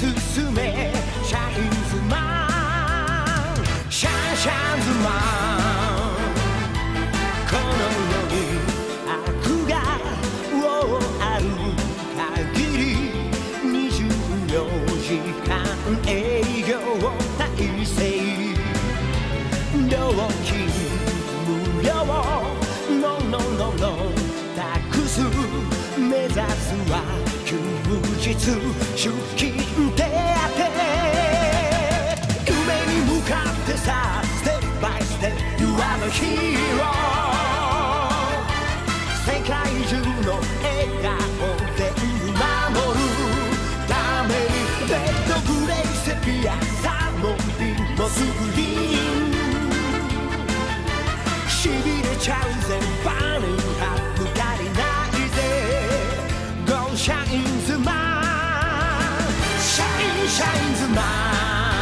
進めシャインズマンシャンシャンズマンこの世に悪がある限り24時間営業体制料金無料ノンノンノンノンタックス目指すは休日出勤手当夢に向かってさステップバイステップ You are the hero 世界中の笑顔全部守るためにレッドグレイセピアサーモンビンモスグリーンしびれちゃうぜバーニングハップ足りないぜゴーシャインズマンシャインシャインズマン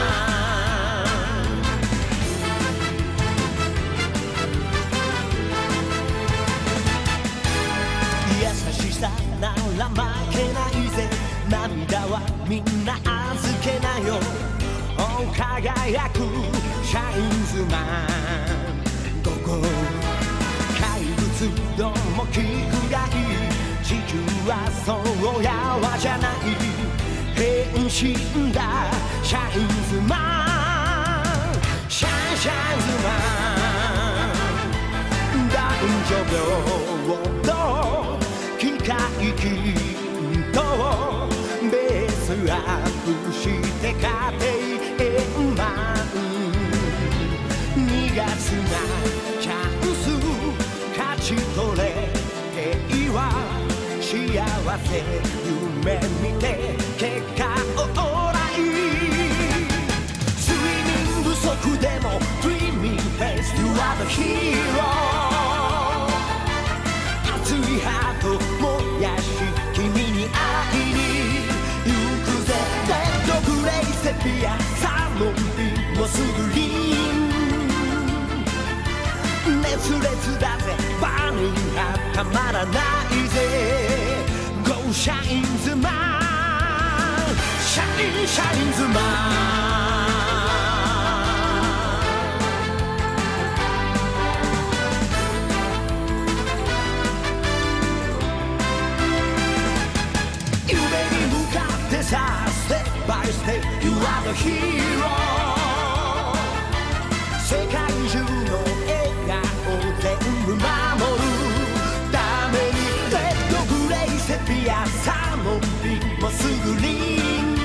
優しさなら負けないぜ涙はみんな預けなよ輝くシャインズマンここ怪物どうも聞くがいい地球はそうやわじゃない変身だシャインズマンシャンシャインズマン男女平等機械均等ベースアップして家庭円満2月なチャンス勝ち取れ平和幸せ夢見て結果オーライ睡眠不足でも Dreaming Face You are the hero 熱いハート燃やし君に会いに行くぜレッドグレイセピアサーモンビンモスグリーン熱烈だぜバーニングがたまらないぜゴーシャインズマンシャインシャインズマン夢に向かってさステップバイステップ You are the hero 世界中の笑顔全部守るためにレッドグレイセピアサーモンビンモスグリーン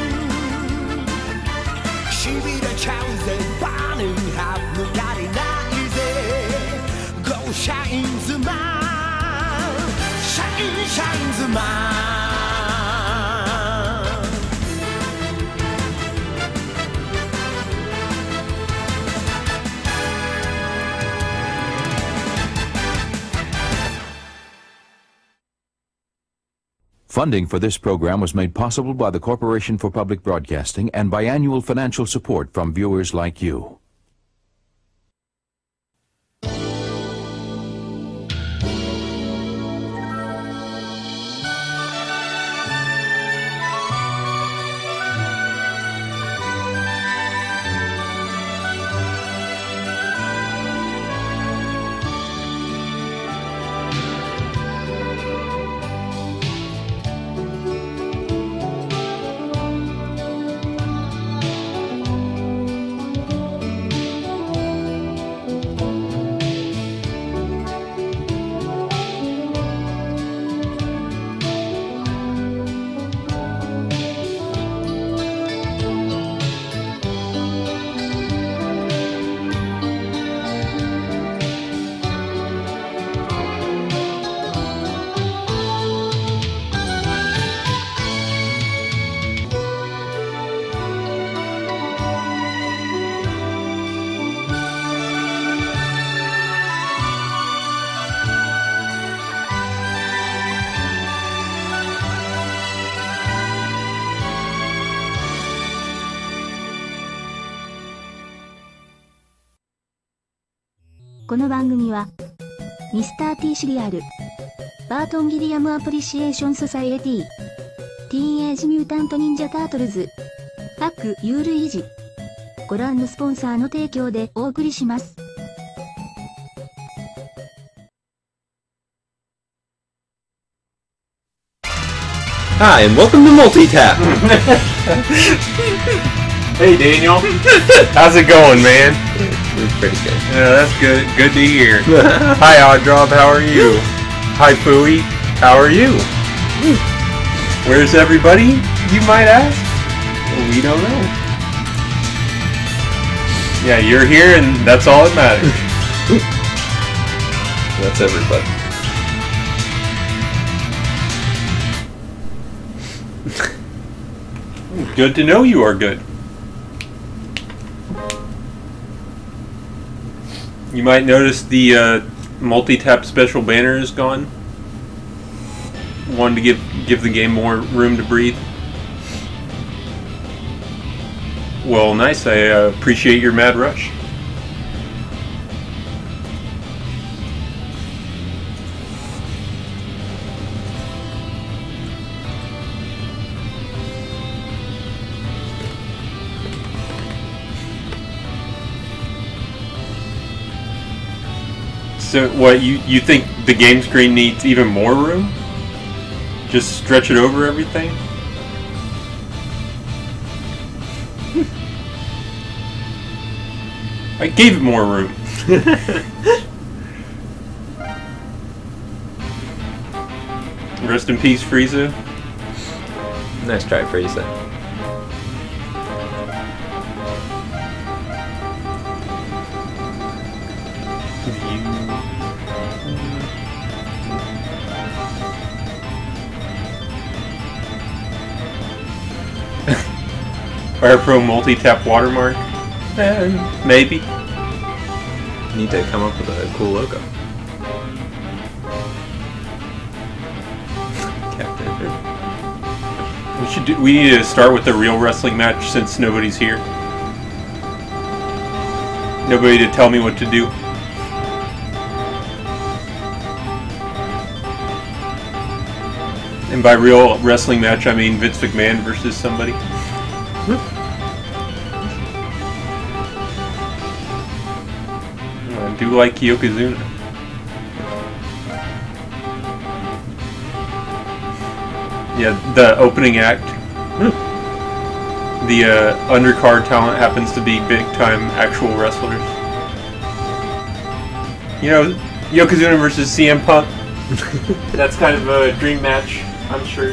しびれちゃうぜバーニングハップ足りないぜゴーシャインズマンシャインシャインズマン Funding for this program was made possible by the Corporation for Public Broadcasting and by annual financial support from viewers like you. この番組は、ミスター T シリアル、バートン・ギリアム・アプリシエーション・ソサイエティ、ティーンエイジ・ミュータント・ニンジャ・タートルズ、 各有類維持。ご覧のスポンサーの提供でお送りします。 Hi, and welcome to Multitap. Hey Daniel, how's it going, man? It's pretty good. Yeah, that's good. Good to hear. Hi Oddrob, how are you? Hi Fooey, how are you? Where's everybody, you might ask? Well, we don't know. Yeah, you're here and that's all that matters. That's everybody. Good to know you are good. You might notice the multi-tap special banner is gone. Wanted to give the game more room to breathe. Well, nice. I appreciate your mad rush. So what, you think the game screen needs even more room? Just stretch it over everything? I gave it more room. Rest in peace, Frieza. Nice try, Frieza. Fire Pro multi-tap watermark? Maybe. Need to come up with a cool logo. Captain. We need to start with the real wrestling match since nobody's here. Nobody to tell me what to do. And by real wrestling match, I mean Vince McMahon versus somebody. I do like Yokozuna. Yeah, the opening act. The undercard talent happens to be big-time actual wrestlers. You know, Yokozuna versus CM Punk. That's kind of a dream match, I'm sure.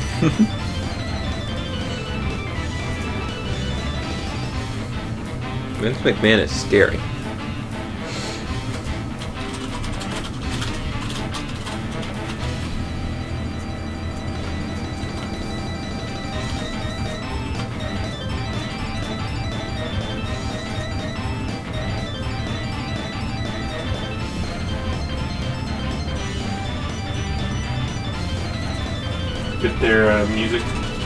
Vince McMahon is scary. Get their music.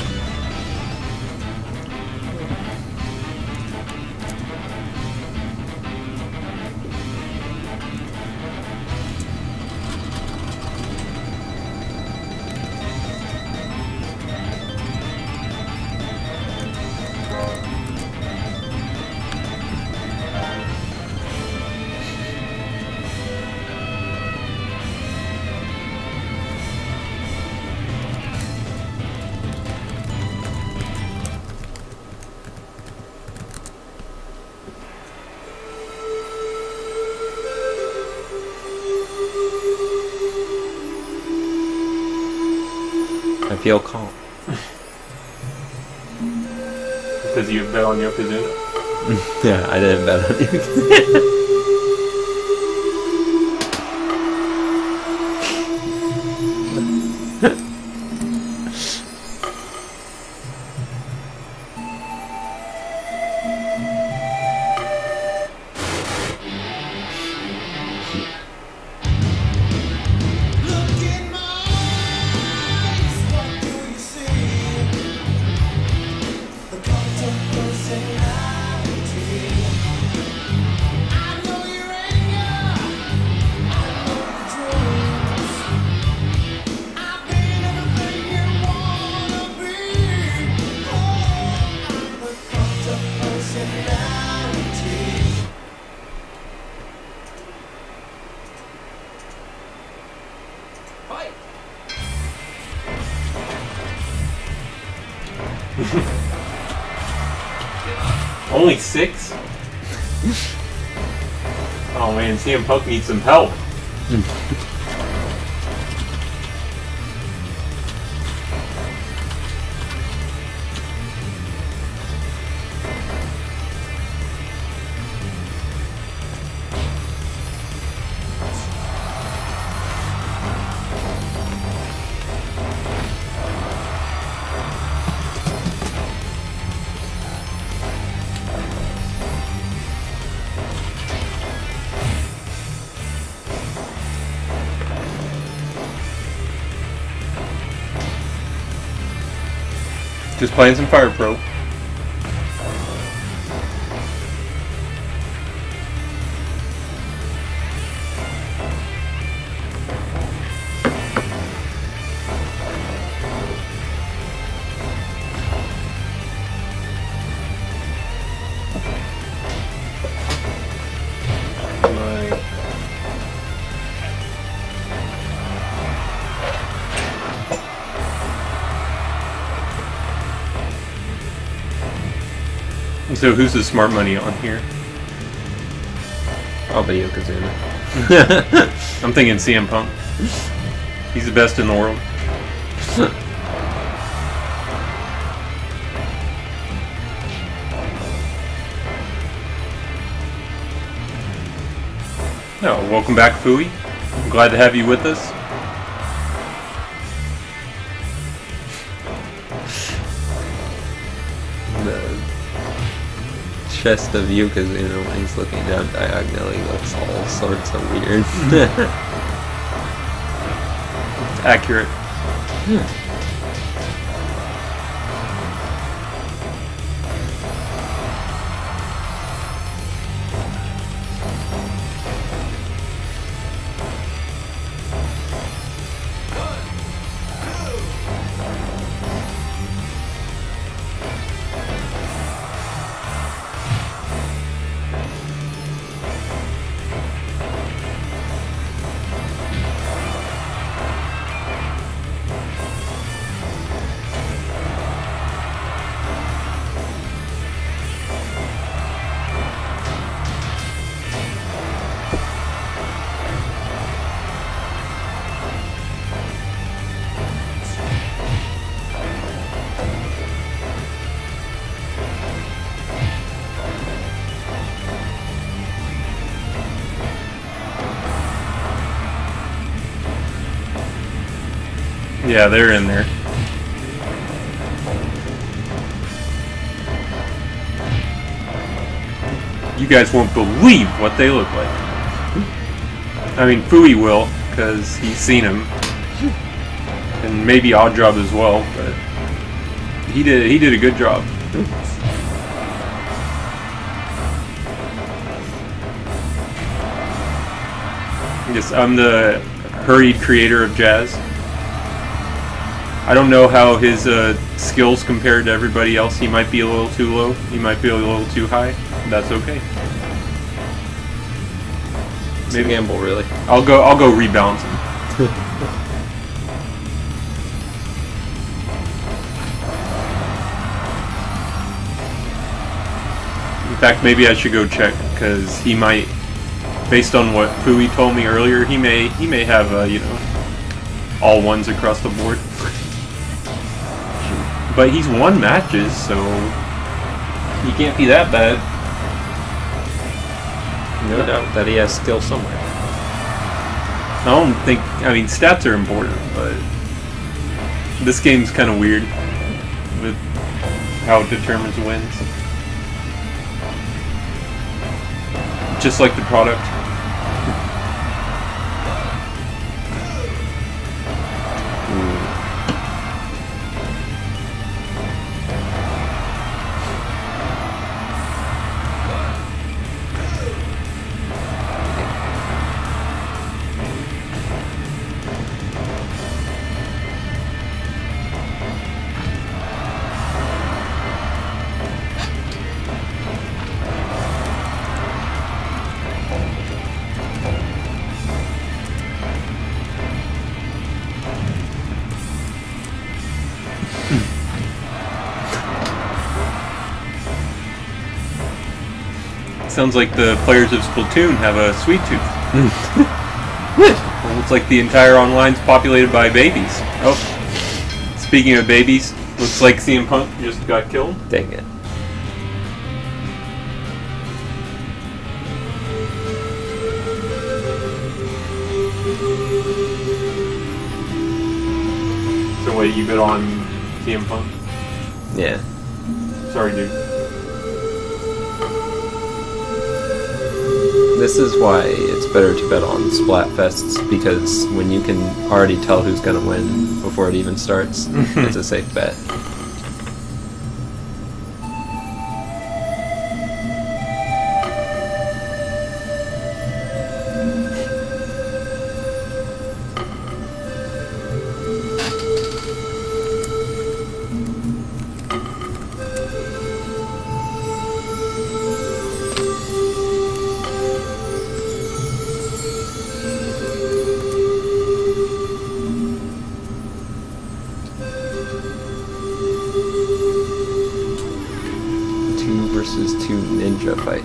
I feel calm. Because you bet on Yokozuna? Yeah, I didn't bet on Yokozuna. I Only 6? Oh man, CM Punk needs some help. Just playing some Fire Pro. So who's the smart money on here? I'll be Yokozuna. I'm thinking CM Punk. He's the best in the world. Oh, welcome back, Fooey. I'm glad to have you with us. Chest of Yokozuna when he's looking down diagonally looks all sorts of weird. Accurate. Yeah, they're in there. You guys won't believe what they look like. I mean, Fooey will, because he's seen them. And maybe Oddjob as well, but he did a good job. Yes, I'm the hurried creator of jazz. I don't know how his skills compared to everybody else. He might be a little too low. He might be a little too high. That's okay. Maybe gamble, really. I'll go rebalance him. In fact, maybe I should go check, because he might, based on what Fooey told me earlier, he may have you know, all ones across the board. But he's won matches, so he can't be that bad. No doubt that he has skill somewhere. I don't think, I mean, stats are important, but this game's kind of weird with how it determines wins. Just like the product. sounds like the players of Splatoon have a sweet tooth. Looks like the entire online's populated by babies. Oh, speaking of babies, looks like CM Punk just got killed. Dang it. So wait, you bet on CM Punk? Yeah. Sorry, dude. This is why it's better to bet on Splatfests, because when you can already tell who's gonna win before it even starts, it's a safe bet. Versus 2 ninja fight.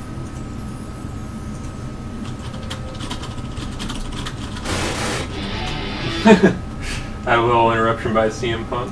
A little interruption by CM Punk.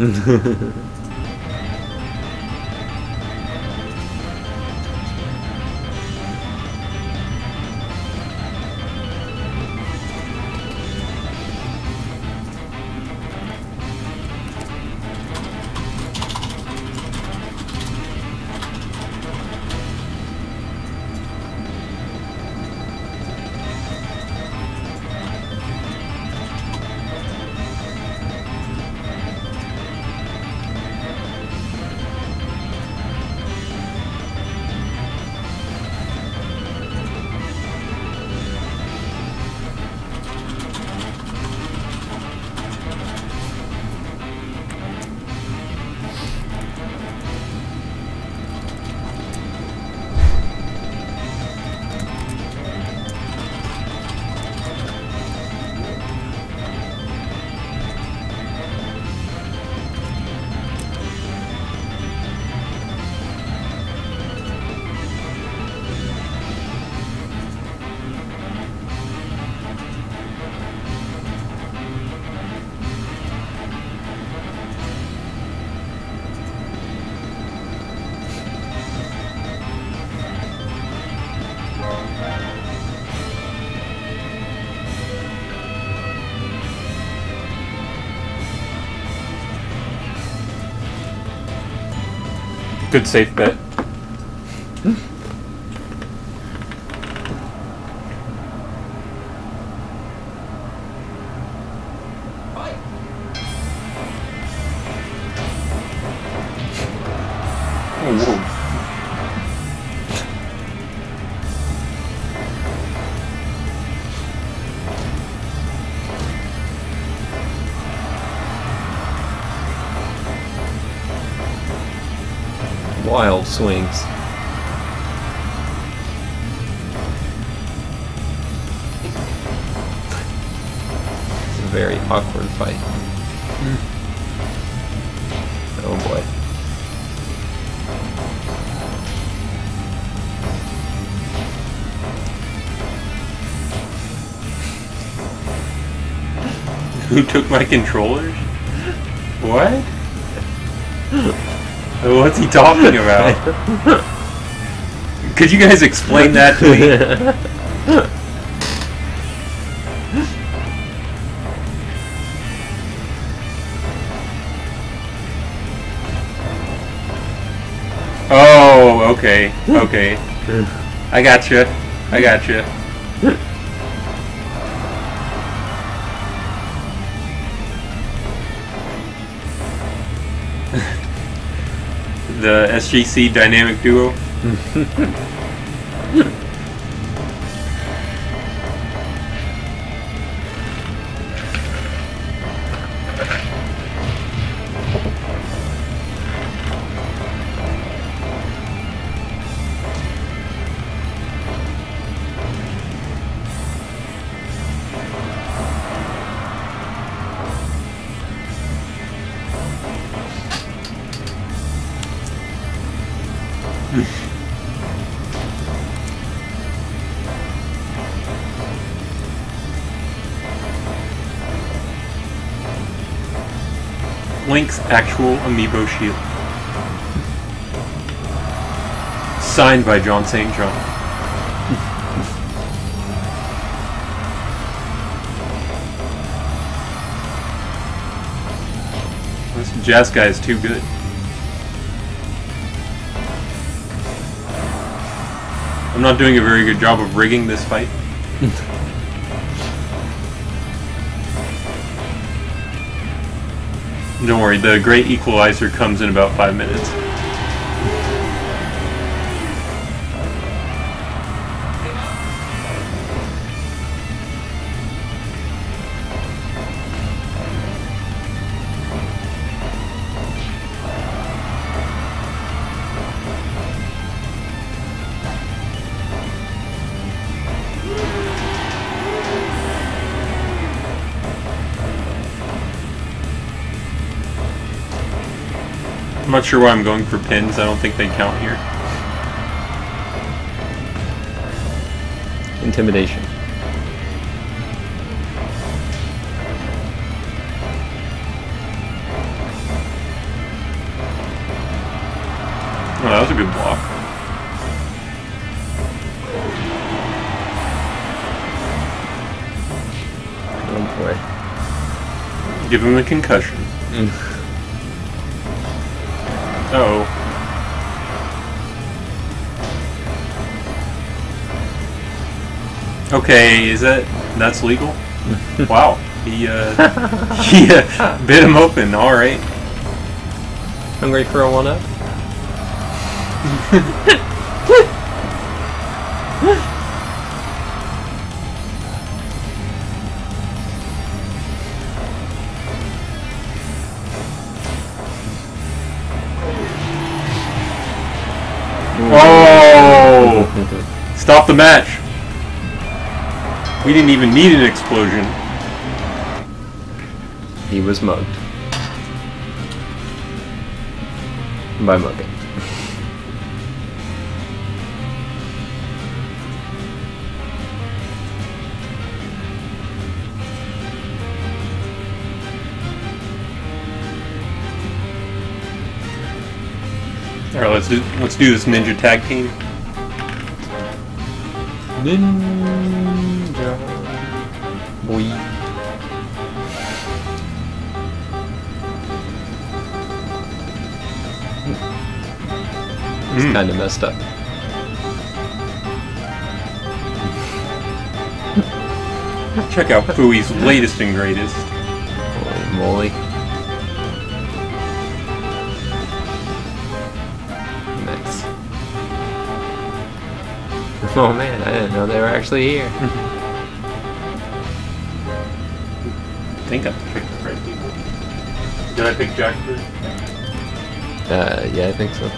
Good safe bet. Wild swings. It's a very awkward fight. Oh boy. Who took my controllers? What? What's he talking about? Could you guys explain that to me? Oh, okay, okay. I gotcha. I gotcha. The SGC dynamic duo. Link's actual amiibo shield. Signed by John St. John. This Jazz guy is too good. I'm not doing a very good job of rigging this fight. Don't worry, the Great Equalizer comes in about 5 minutes. I'm not sure why I'm going for pins. I don't think they count here. Intimidation. Oh, that was a good block. Oh boy. Give him a concussion. Uh-oh. Okay, that's legal? Wow. He bit him open, alright. Hungry for a 1-up? Oh! Stop the match! We didn't even need an explosion. He was mugged. By mugging. Alright, let's do this ninja tag team. Ninja boy. It's kind of messed up. Check out Fui's latest and greatest. Holy moly. Nice. Oh man, I didn't know they were actually here. I think I picked the right people. Did I pick Jackford? Yeah, I think so.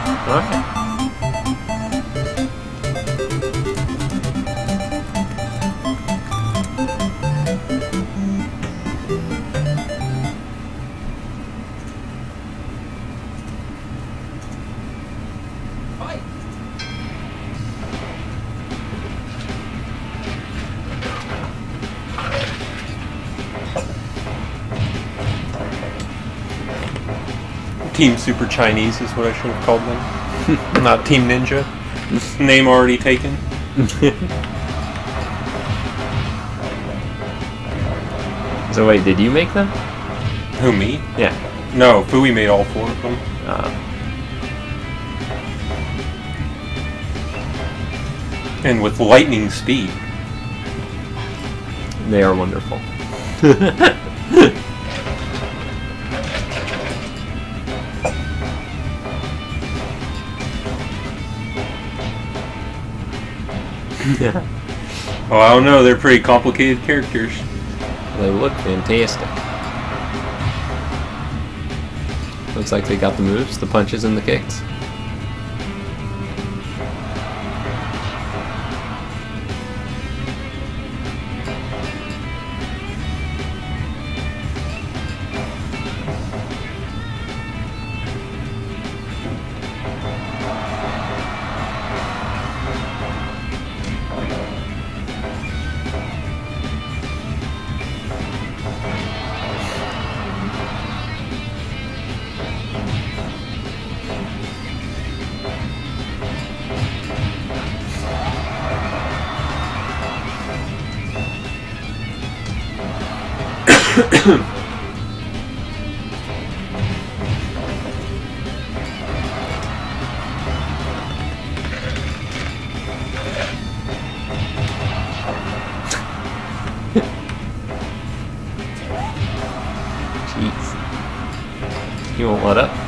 Alright. Team Super Chinese is what I should have called them. Not Team Ninja. Name already taken. So wait, did you make them? Who, me? Yeah. No, Fui made all 4 of them. And with lightning speed. They are wonderful. Yeah. Oh, I don't know. They're pretty complicated characters. They look fantastic. Looks like they got the moves, the punches, and the kicks. Jeez. You won't let up?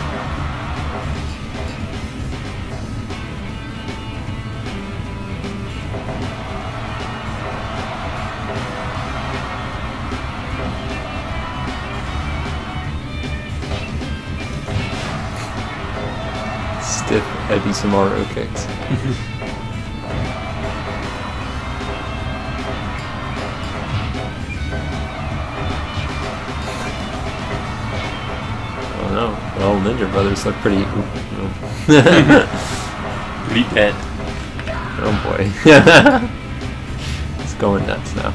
Stiff Eddie Samaro kicks. Oh no. Well, Ninja Brothers look pretty... Pretty dead. Oh boy. It's going nuts now.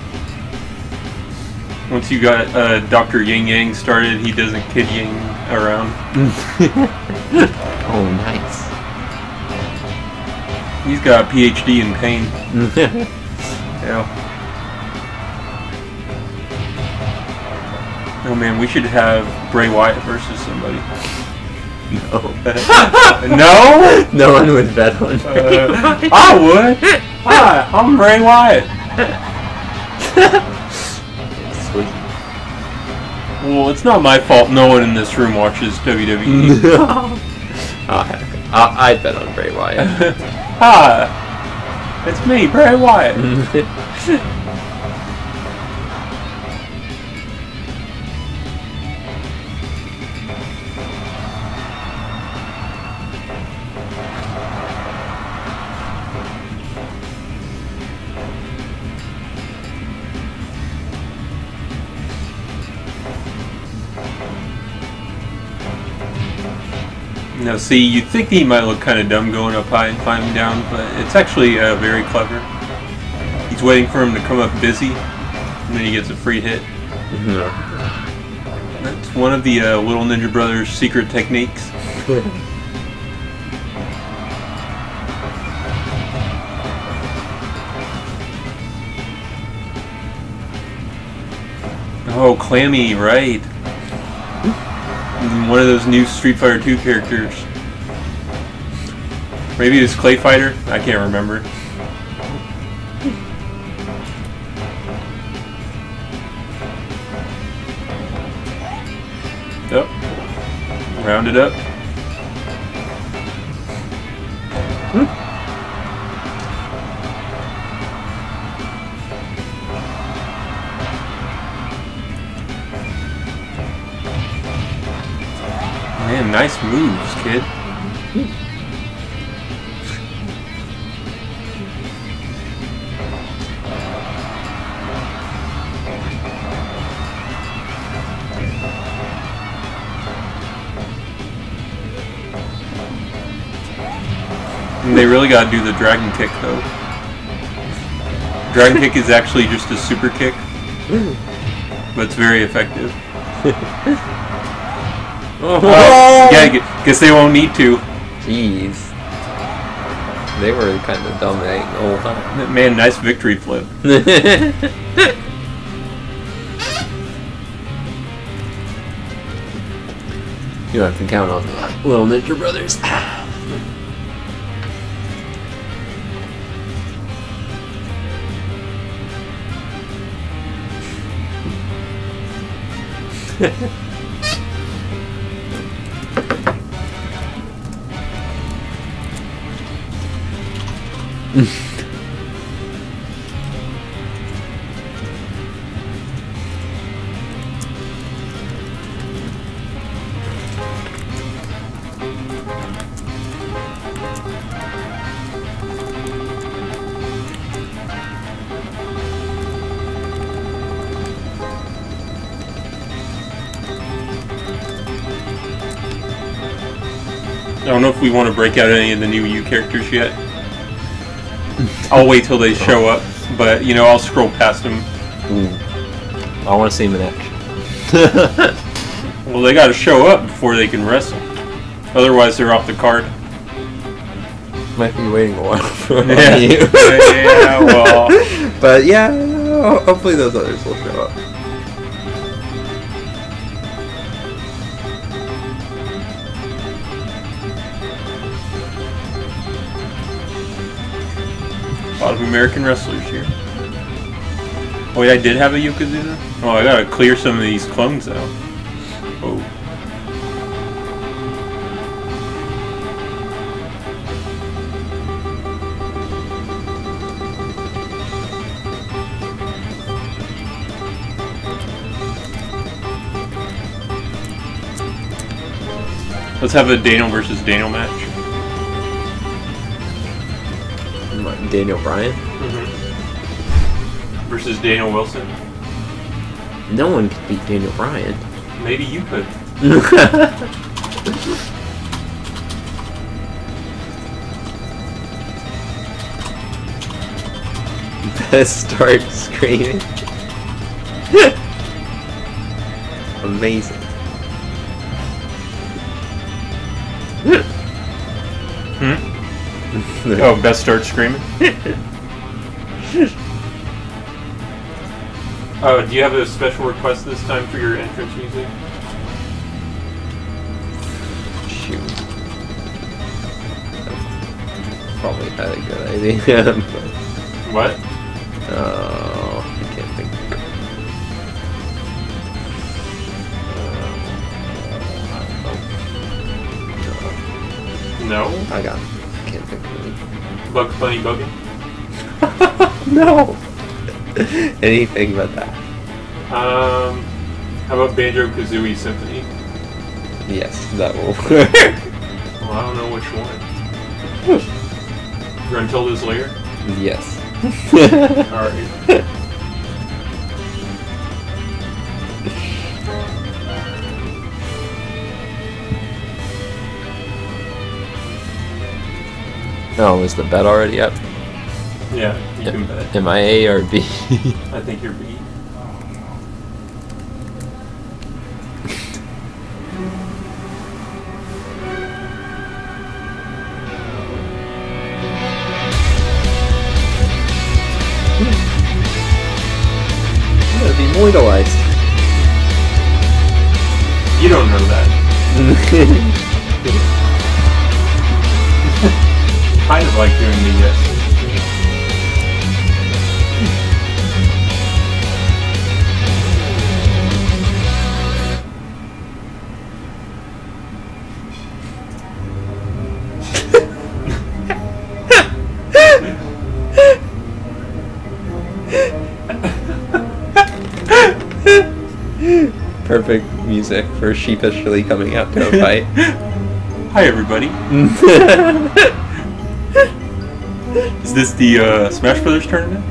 Once you got Dr. Yin Yang started, he doesn't kid Yang around. Oh, nice. He's got a PhD in pain. Yeah. Oh man, we should have Bray Wyatt versus somebody. No. No? No one would bet on I would. Hi, I'm Bray Wyatt. Sweet. Well, it's not my fault no one in this room watches WWE. Oh, heck. I'd bet on Bray Wyatt. Hi, it's me, Bray Wyatt. Now see, you'd think he might look kind of dumb going up high and climbing down, but it's actually very clever. He's waiting for him to come up busy, and then he gets a free hit. That's one of the Little Ninja Brothers' secret techniques. Oh, Clammy, right. One of those new Street Fighter 2 characters. Maybe it's Clay Fighter? I can't remember. Oh. Round it up. Man, nice moves, kid. And they really gotta do the dragon kick though. Dragon kick is actually just a super kick, but it's very effective. Yeah, guess they won't need to. Jeez. They were kind of dominating the whole time. Man, nice victory flip. You have to count on the Little Ninja Brothers. I don't know if we want to break out any of the new U characters yet. I'll wait till they show up, but you know, I'll scroll past them. I want to see him in action. Well, they gotta show up before they can wrestle. Otherwise, they're off the card. Might be waiting a while for you. Yeah, well. But yeah, hopefully those others will show up. A lot of American wrestlers here. Oh wait, I did have a Yokozuna? Oh, I gotta clear some of these clones though. Oh. Let's have a Daniel versus Daniel match. Daniel Bryan? Versus Daniel Wilson. No one can beat Daniel Bryan. Maybe you could. Best start screaming. Amazing. Oh, best start screaming? Oh, do you have a special request this time for your entrance music? Shoot. That's probably not a good idea. What? Oh, I can't think. No? I got it. I can't think of anything. Bugs Bunny Buggy? No! Anything but that. How about Banjo Kazooie Symphony? Yes, that will work. Well, I don't know which one. Gruntilda's Lair? Yes. Alright. Oh, is the bet already up? Yeah, you can bet. Am I A or B? I think you're B. I'm gonna be moidalized. You don't know that. Kind of like doing the yes. Perfect music for sheepishly coming out to a fight. Hi, everybody. Is this the Smash Brothers tournament?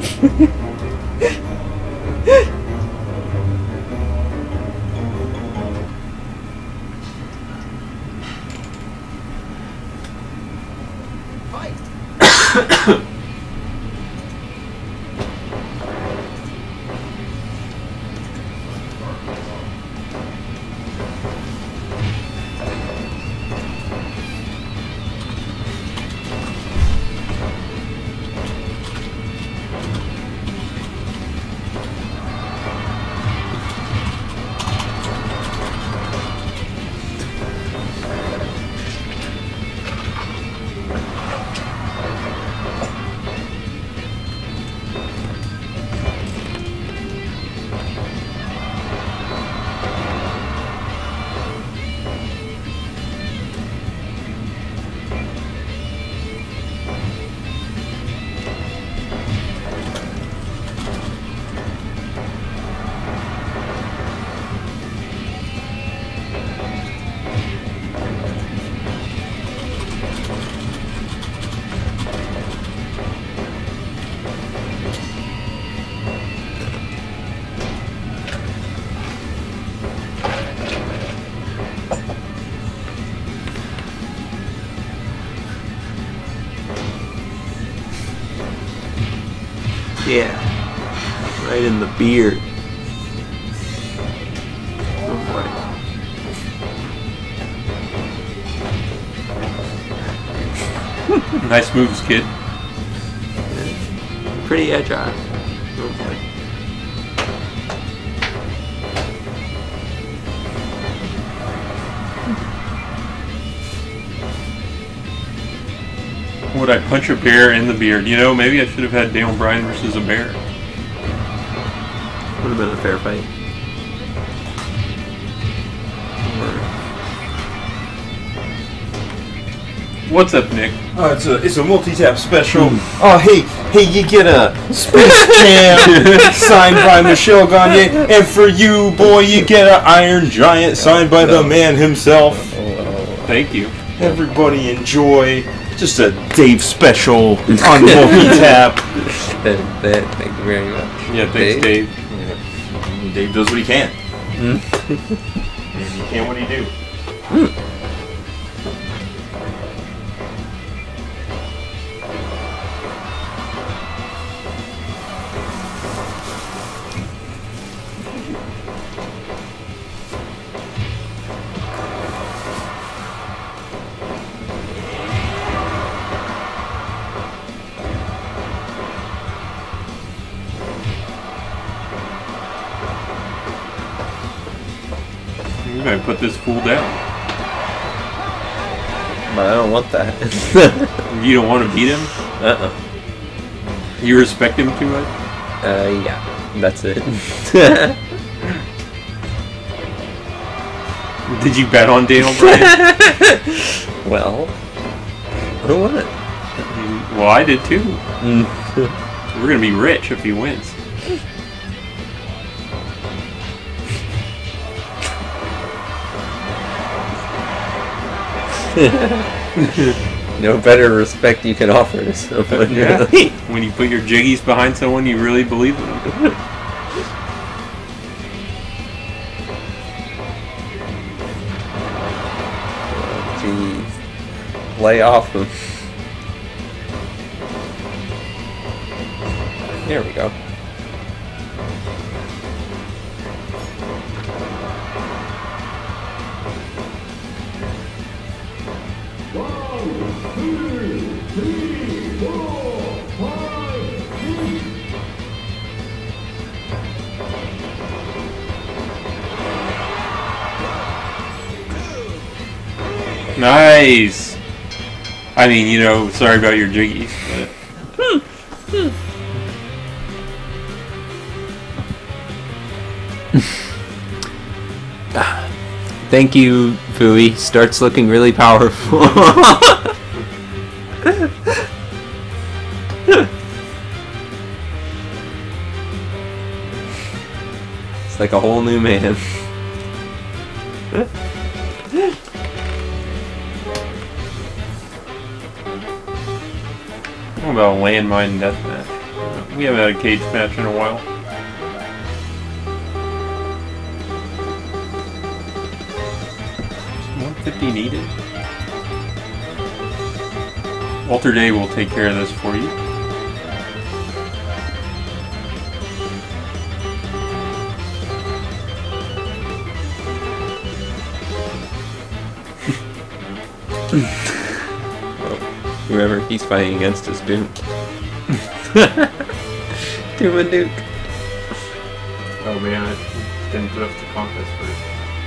Yeah, right in the beard. Oh boy. Nice moves, kid. Pretty agile. Oh boy. Would I punch a bear in the beard? You know, maybe I should have had Daniel Bryan versus a bear. Would have been a fair fight. What's up, Nick? It's a multi-tap special. Oh, hey, you get a Space Jam signed by Michel Gagne, and for you, boy, you get an Iron Giant signed by the man himself. Thank you. Everybody enjoy. Just a Dave special on multi-tap. Thank you very much. Yeah, thanks, Dave. Yeah. Dave does what he can. And he can what he do. I'm gonna put this fool down. But I don't want that. You don't want to beat him? You respect him too much? Yeah, that's it. Did you bet on Daniel Bryan? Well, who won it? Well, I did too. We're gonna be rich if he wins. No better respect you can offer to someone. Yeah. Really. When you put your jiggies behind someone, you really believe in them. Jeez. Lay off him. There we go. Nice. I mean, you know, sorry about your jiggies, but Thank you, Fui. Starts looking really powerful. It's like a whole new man. What about a landmine deathmatch? We haven't had a cage match in a while. Is 150 needed? Walter Day will take care of this for you. Well, whoever he's fighting against is doomed. Doom and Duke. Oh man, I didn't put up the contest first.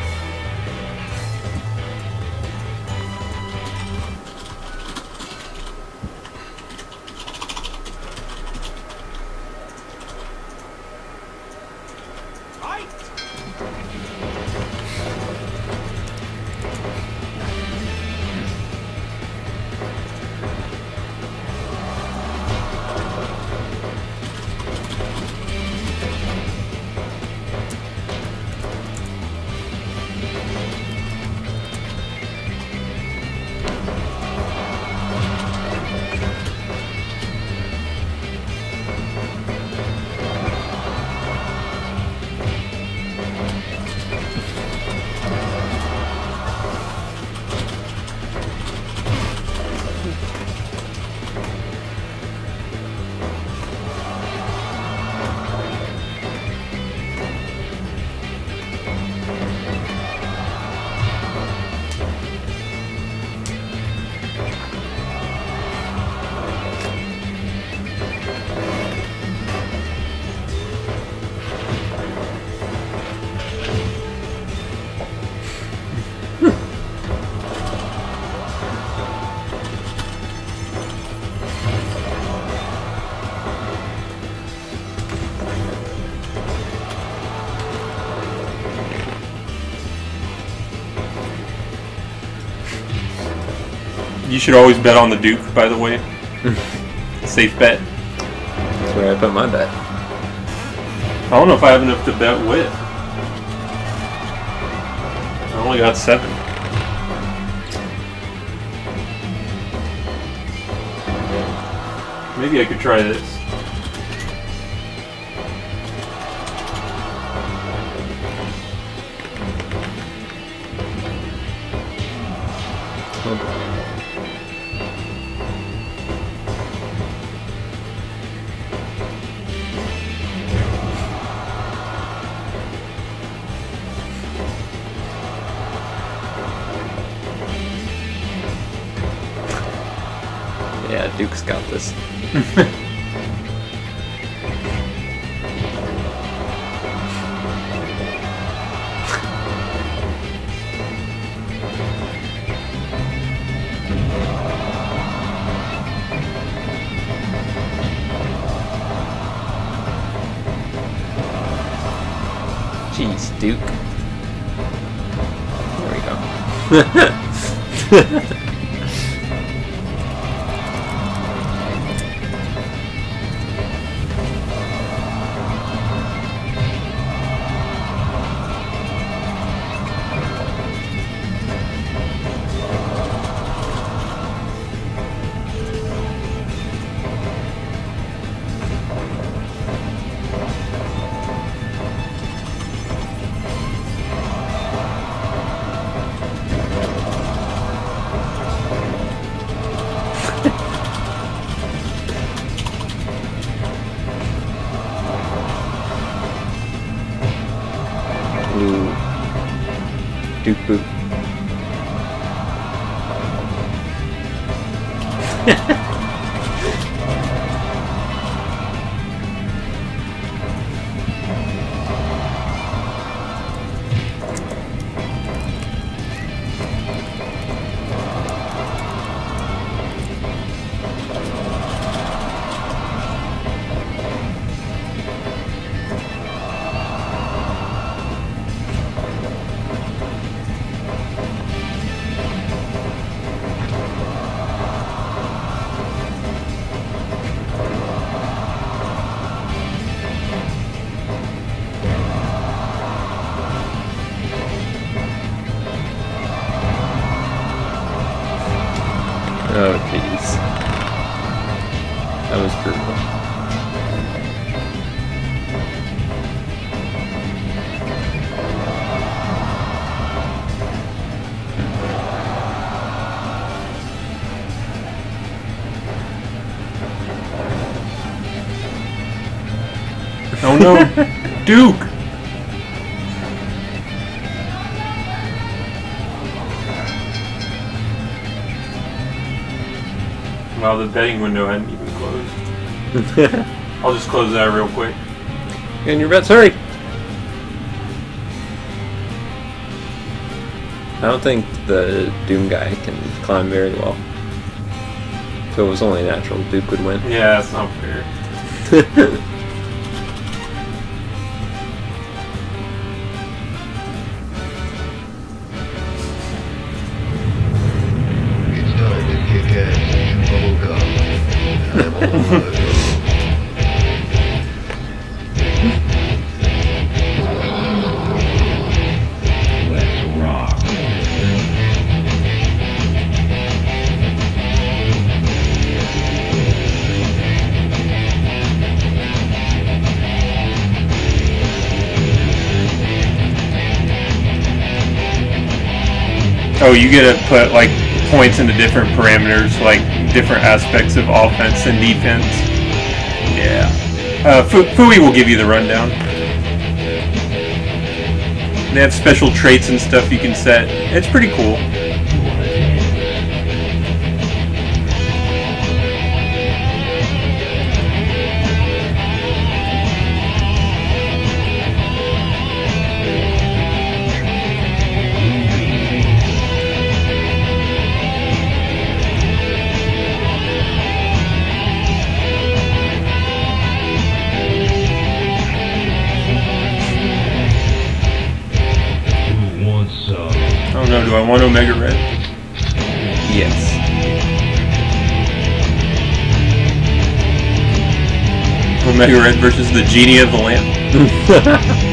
You should always bet on the Duke, by the way. Safe bet. That's where I put my bet. I don't know if I have enough to bet with. I only got 7. Maybe I could try this. Yeah, Duke's got this. Jeez, Duke. There we go. Ooh. Duke boot. Oh, jeez. That was brutal. Oh no, Duke! Well, the betting window hadn't even closed. I'll just close that real quick. And your bets, hurry! I don't think the Doom guy can climb very well. So it was only natural Duke would win. Yeah, that's not fair. It's time to kick ass and chew bubble gum. And I'm all out. Let's rock. Oh, you get to put like points into different parameters, like different aspects of offense and defense. Yeah. Fui will give you the rundown. They have special traits and stuff you can set. It's pretty cool. Who wants some? Oh no, do I want Omega Red? Yes. Omega Red versus the Genie of the Lamp.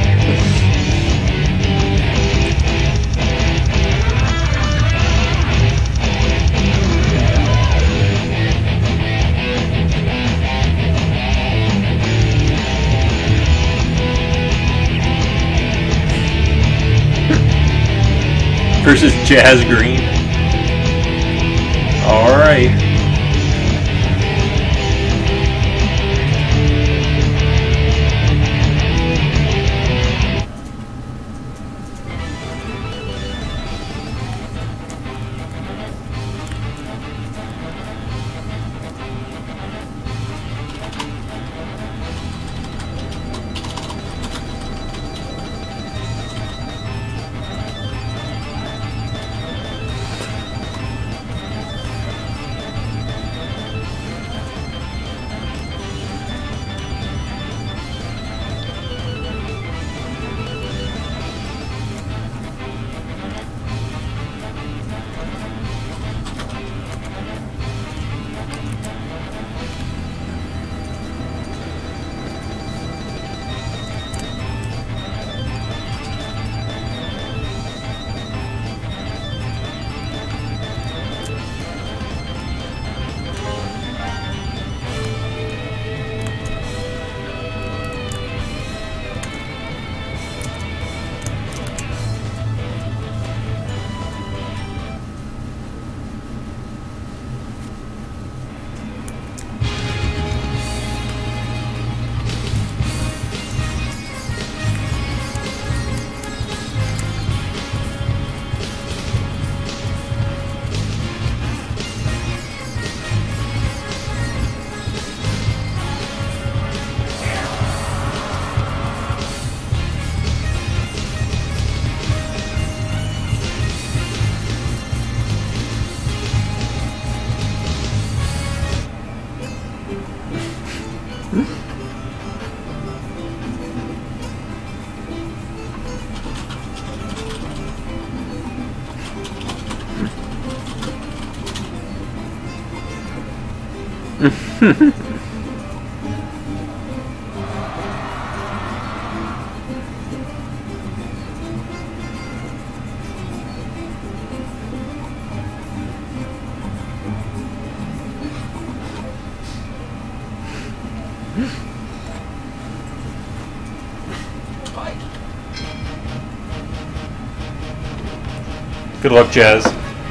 Versus Jazz Green. Alright. Good luck, Jazz.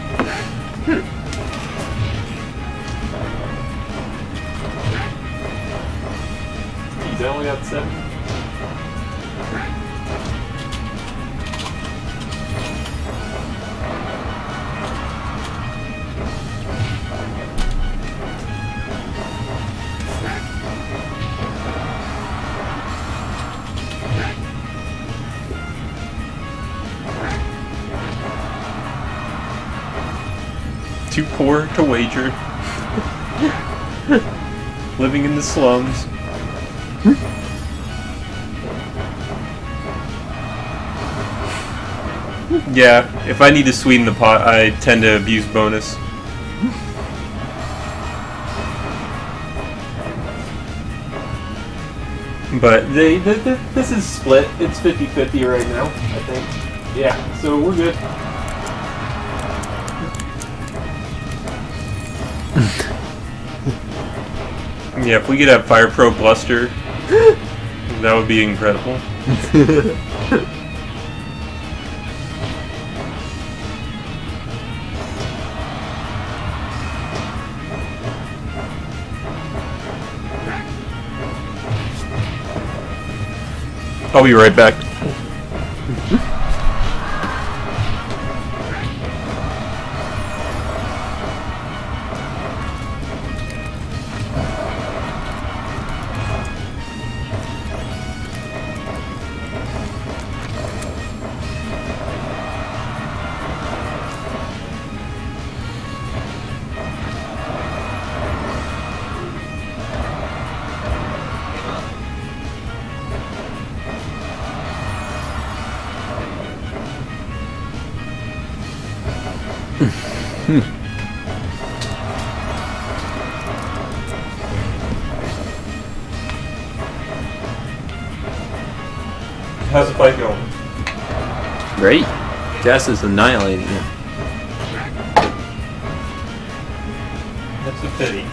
He's only got 7. Too poor to wager. Living in the slums. Yeah, if I need to sweeten the pot, I tend to abuse bonus. But this is split. It's 50-50 right now, I think. Yeah, so we're good. Yeah, if we could have Fire Pro Bluster, that would be incredible. I'll be right back. How's the fight going? Great. Jess is annihilating him. That's a pity.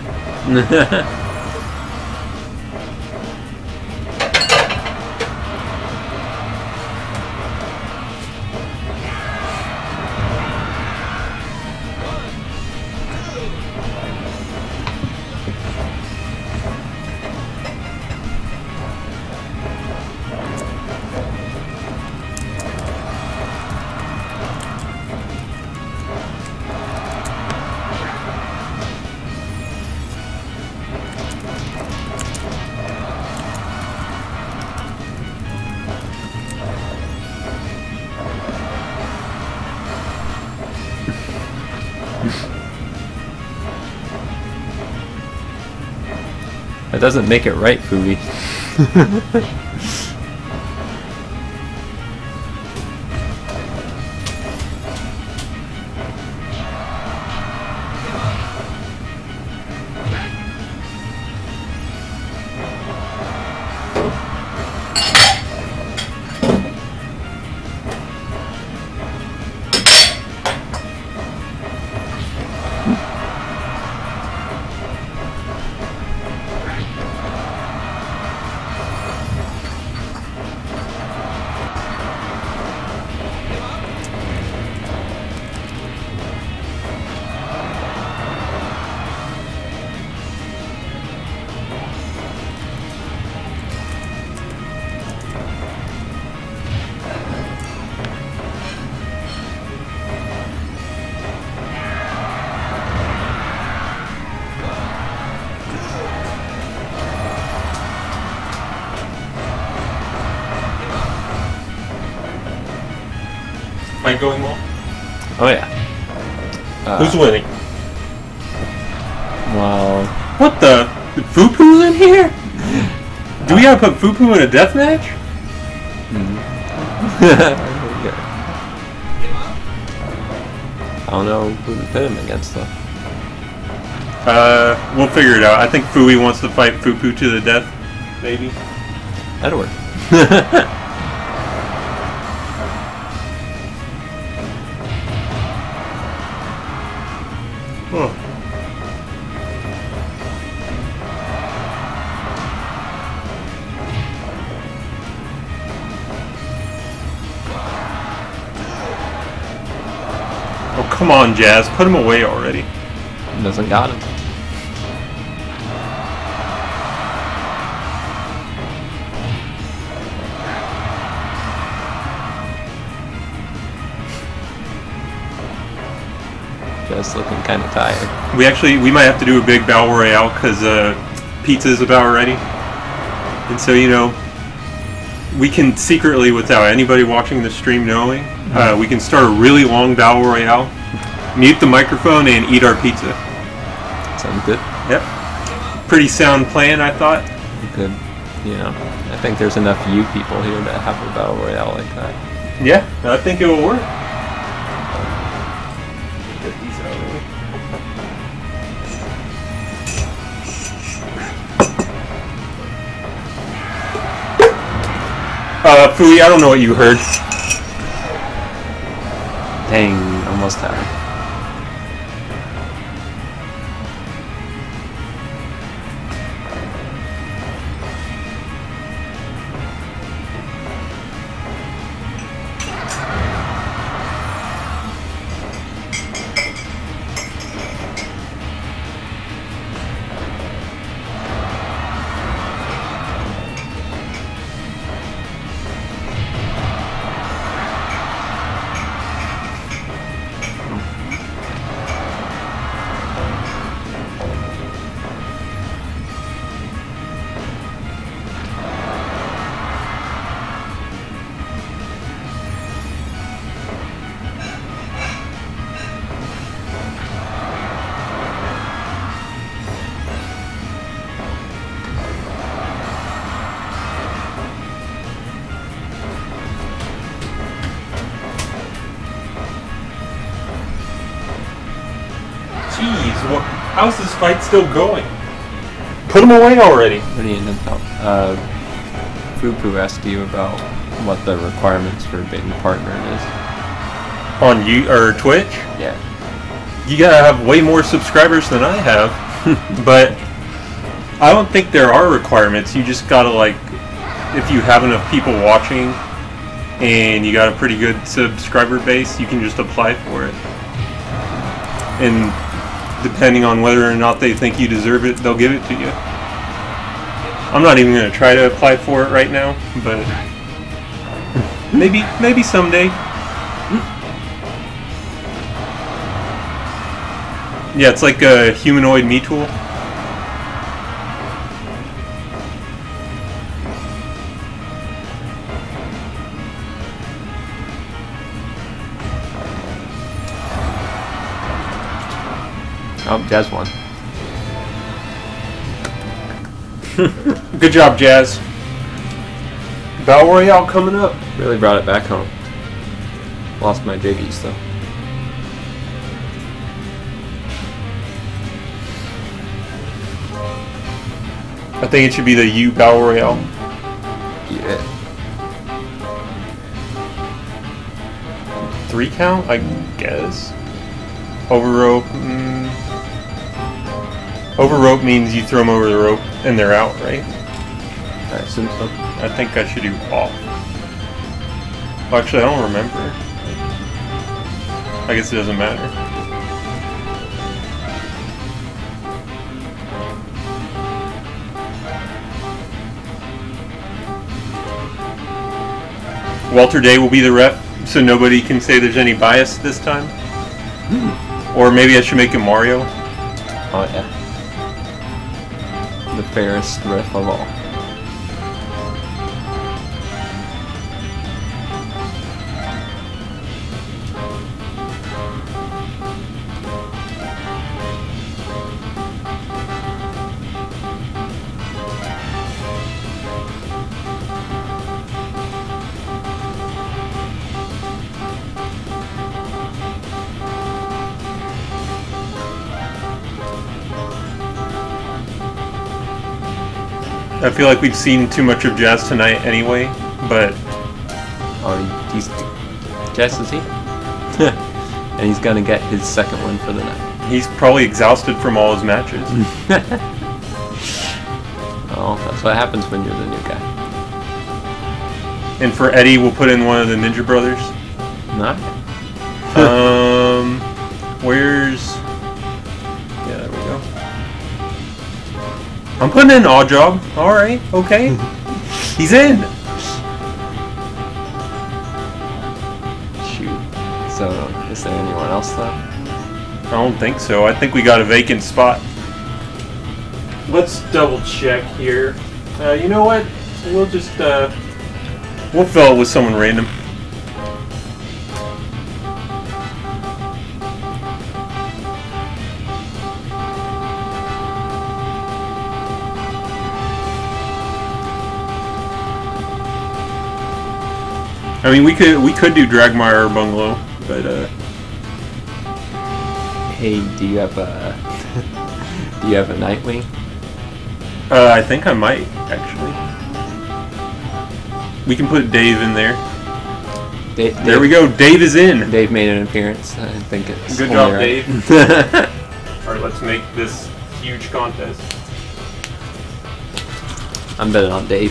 That doesn't make it right, Fubi. Fight going well? Oh yeah. Who's winning? Well, What the? Fupu's in here? Do we gotta put Fupu in a death match? I don't know who to pit him against though. We'll figure it out. I think Fui wants to fight Fupu to the death. Maybe. That'll work. Huh. Come on, Jazz, put him away already. Doesn't got him. Just looking kind of tired. We might have to do a big battle royale because pizza is about ready, and so we can secretly, without anybody watching the stream knowing, we can start a really long battle royale, mute the microphone, and eat our pizza. Sounds good. Yep. Pretty sound plan, I thought. Good. I think there's enough you people here to have a battle royale like that. Yeah, I think it will work. Get these out of the way. Fui, I don't know what you heard. Dang, almost had it. Jeez, how's this fight still going? Put him away already. What do you know? Fupu asked you about what the requirements for being partnered is. On you or Twitch? Yeah. You gotta have way more subscribers than I have. But I don't think there are requirements. You just gotta, like, if you have enough people watching and you got a pretty good subscriber base, you can just apply for it. And depending on whether or not they think you deserve it, they'll give it to you. I'm not even going to try to apply for it right now, but maybe someday. Yeah, it's like a humanoid me tool. Oh, Jazz won. Good job, Jazz. Battle Royale coming up. Really brought it back home. Lost my jiggies though. I think it should be the U Battle Royale. Yeah. 3 count, I guess. Over rope. Over rope means you throw them over the rope and they're out, right? I assume so. I think I should do off. Well, actually, I don't remember. I guess it doesn't matter. Walter Day will be the ref, so nobody can say there's any bias this time. Or maybe I should make it Mario. Oh yeah. The fairest ref of all. I feel like we've seen too much of Jazz tonight anyway, but... Oh, he's... Jazz is he? And he's gonna get his second one for the night. He's probably exhausted from all his matches. Oh, that's what happens when you're the new guy. And for Eddie, we'll put in one of the Ninja Brothers. Not? Where's... Yeah, there we go. I'm putting in odd job. Alright, okay. He's in! Shoot. So, is there anyone else left? I don't think so. I think we got a vacant spot. Let's double check here. You know what? We'll just, we'll fill it with someone random. I mean, we could do Dragmire or Bungalow, but Hey, do you have a do you have a Nightwing? I think I might actually. We can put Dave in there. There we go. Dave is in. Dave made an appearance. I think it's Good only job, right. Dave. All right, let's make this huge contest. I'm betting on Dave.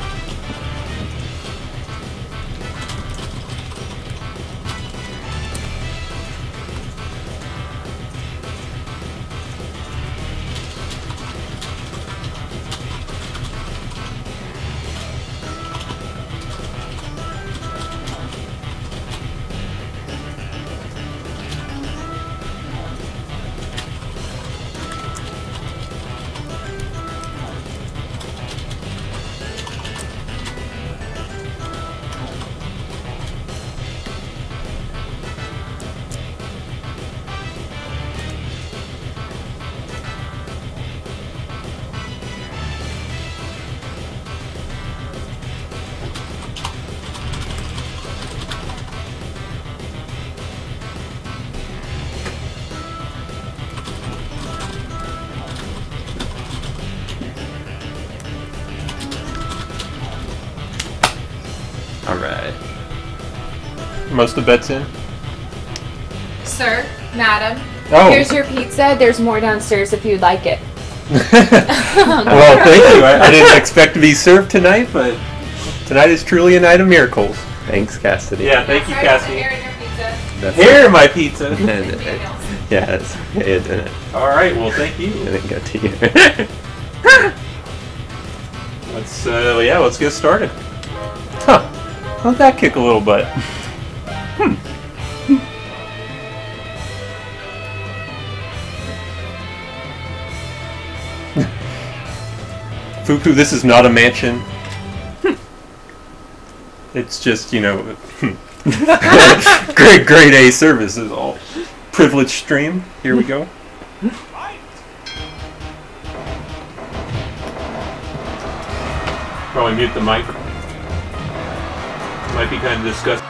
Alright. Most of the bets in? Sir, madam, Oh. here's your pizza. There's more downstairs if you'd like it. Well, thank you. I didn't expect to be served tonight, but tonight is truly a night of miracles. Thanks, Cassidy. Yeah, thank you, Sorry, Cassie. Here in your pizza. That's Here, my pizza. Yeah, that's okay, it didn't. Alright, well, thank you. It didn't get to you. Let's get started. Huh. How'd that kick a little butt? Fuku, this is not a mansion. It's just, you know, grade A service is all. Privileged stream. Here we go. Probably mute the mic. Might be kind of disgusting.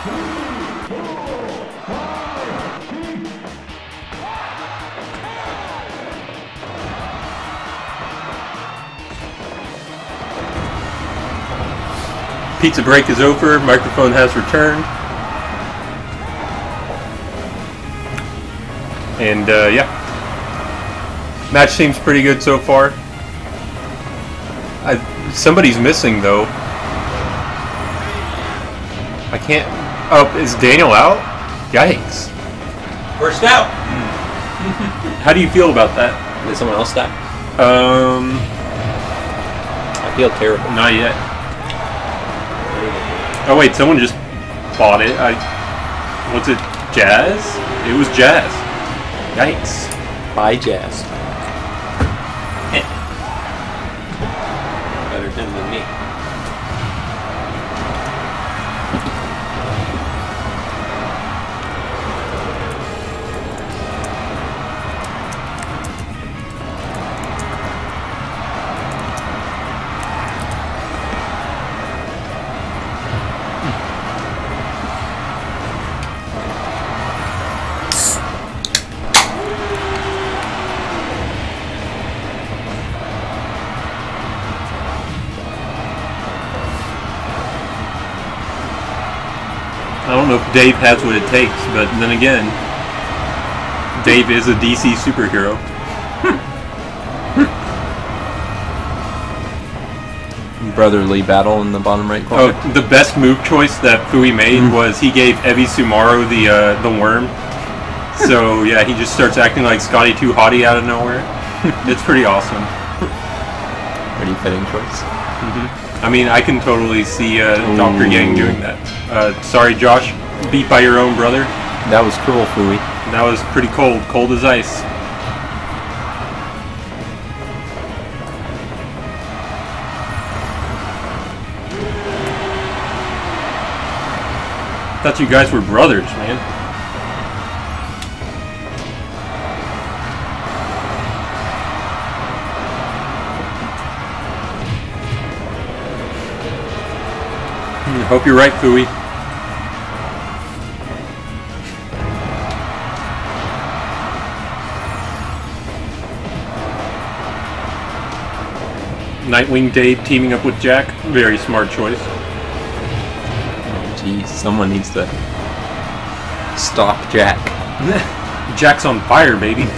Pizza break is over. Microphone has returned. And yeah, match seems pretty good so far. Somebody's missing though. I can't. Oh, is Daniel out? Yikes! First out. How do you feel about that? Did someone else die? I feel terrible. Not yet. Oh wait, someone just bought it. What's it? Jazz? It was Jazz. Yikes. Bye, Jazz. Better him than me. I don't know if Dave has what it takes, but then again, Dave is a DC superhero. Brotherly battle in the bottom right corner. Oh, the best move choice that Fui made was he gave Ebi Sumaru the worm. So yeah, he just starts acting like Scotty 2 Hottie out of nowhere. It's pretty awesome. Pretty fitting choice. I mean, I can totally see Dr. Yang doing that. Sorry, Josh. Beat by your own brother. That was cruel, Fui. That was pretty cold. Cold as ice. Thought you guys were brothers, man. Hope you're right, Fui. Nightwing Dave teaming up with Jack. Very smart choice. Oh, geez, someone needs to stop Jack. Jack's on fire, baby.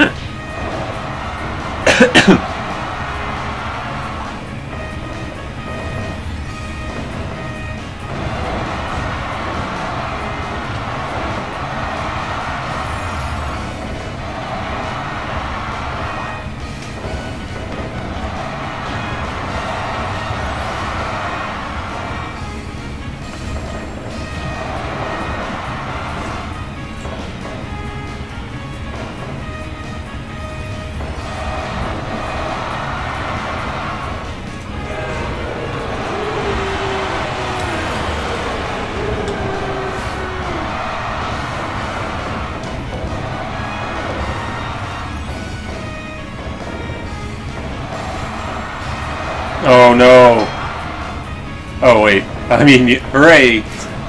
Oh no. Oh wait. I mean, hooray.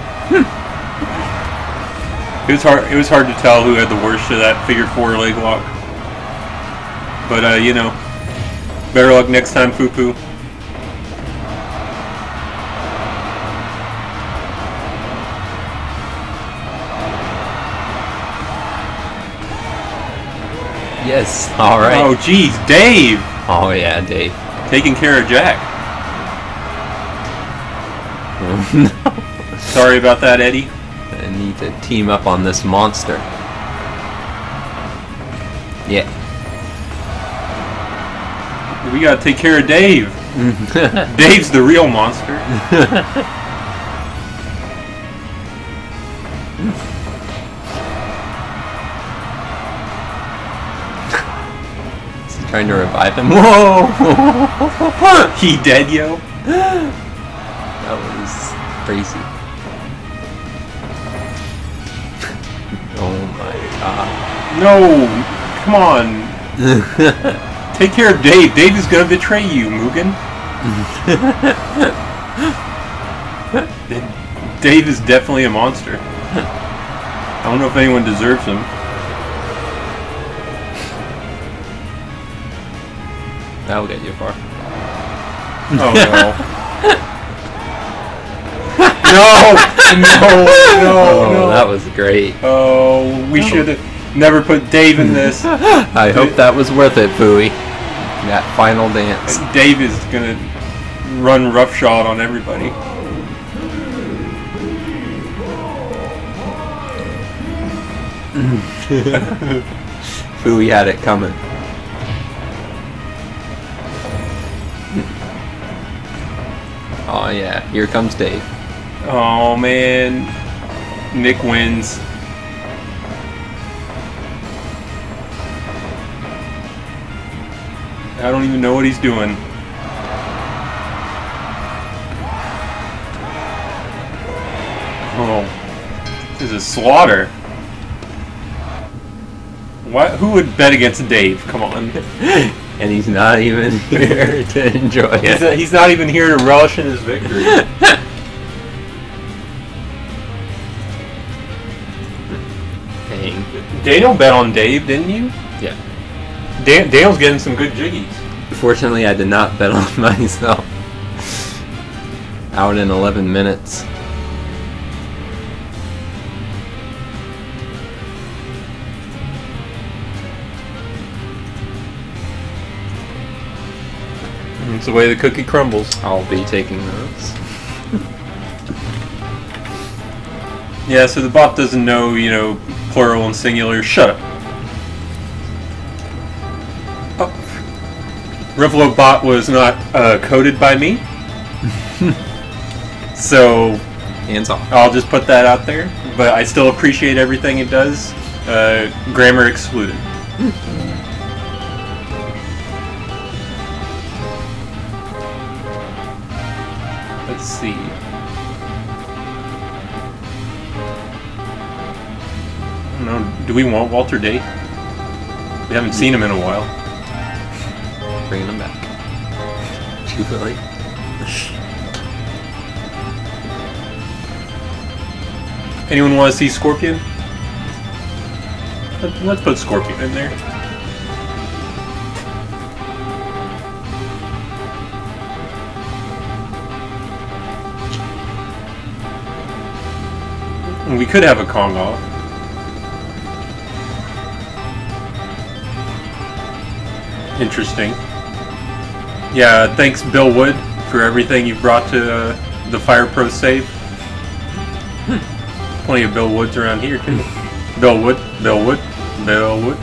It was hard to tell who had the worst of that figure 4 leg lock. But you know, better luck next time, Fupu. Yes, alright. Oh geez, Dave! Oh yeah, Dave. Taking care of Jack. No. Sorry about that, Eddie. I need to team up on this monster. Yeah. We gotta take care of Dave. Dave's the real monster. Is he trying to revive him? Whoa! He dead, yo? That was crazy. Oh my god. No! Come on. Take care of Dave. Dave is gonna betray you, Mugen. Dave is definitely a monster. I don't know if anyone deserves him. That'll get you far. Oh no. No, That was great. Oh, we should have never put Dave in this. I hope that was worth it, Fooey. That final dance. Dave is gonna run roughshod on everybody. Fooey had it coming. Oh yeah, here comes Dave. Oh man, Nick wins. I don't even know what he's doing. Oh, this is a slaughter. What? Who would bet against Dave? Come on. And he's not even here to enjoy it. He's not even here to relish in his victory. Dang. Daniel bet on Dave, didn't you? Yeah. Daniel's getting some good jiggies. Fortunately, I did not bet on myself. Out in 11 minutes. It's the way the cookie crumbles. I'll be taking those. Yeah, so the bot doesn't know, plural and singular. Shut up. Oh. Revlo bot was not coded by me. So Hands off. I'll just put that out there. But I still appreciate everything it does. Grammar excluded. Let's see. I don't know. Do we want Walter Day? We haven't seen him in a while. Bringing them back. Too late. Anyone want to see Scorpion? Let's put Scorpion in there. We could have a Kong off. Interesting. Yeah, thanks Bill Wood for everything you've brought to the Fire Pro save. Plenty of Bill Woods around here too. Bill Wood, Bill Wood, Bill Wood.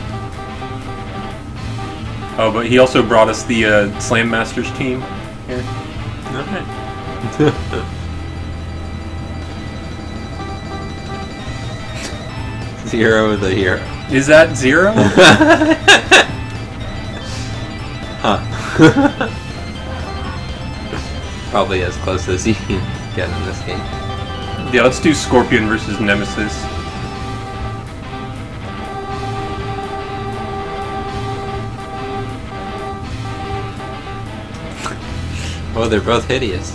Oh, but he also brought us the Slam Masters team here. Alright. Zero the hero. Is that Zero? Huh. Probably as close as you can get in this game. Yeah, let's do Scorpion versus Nemesis. Oh, they're both hideous.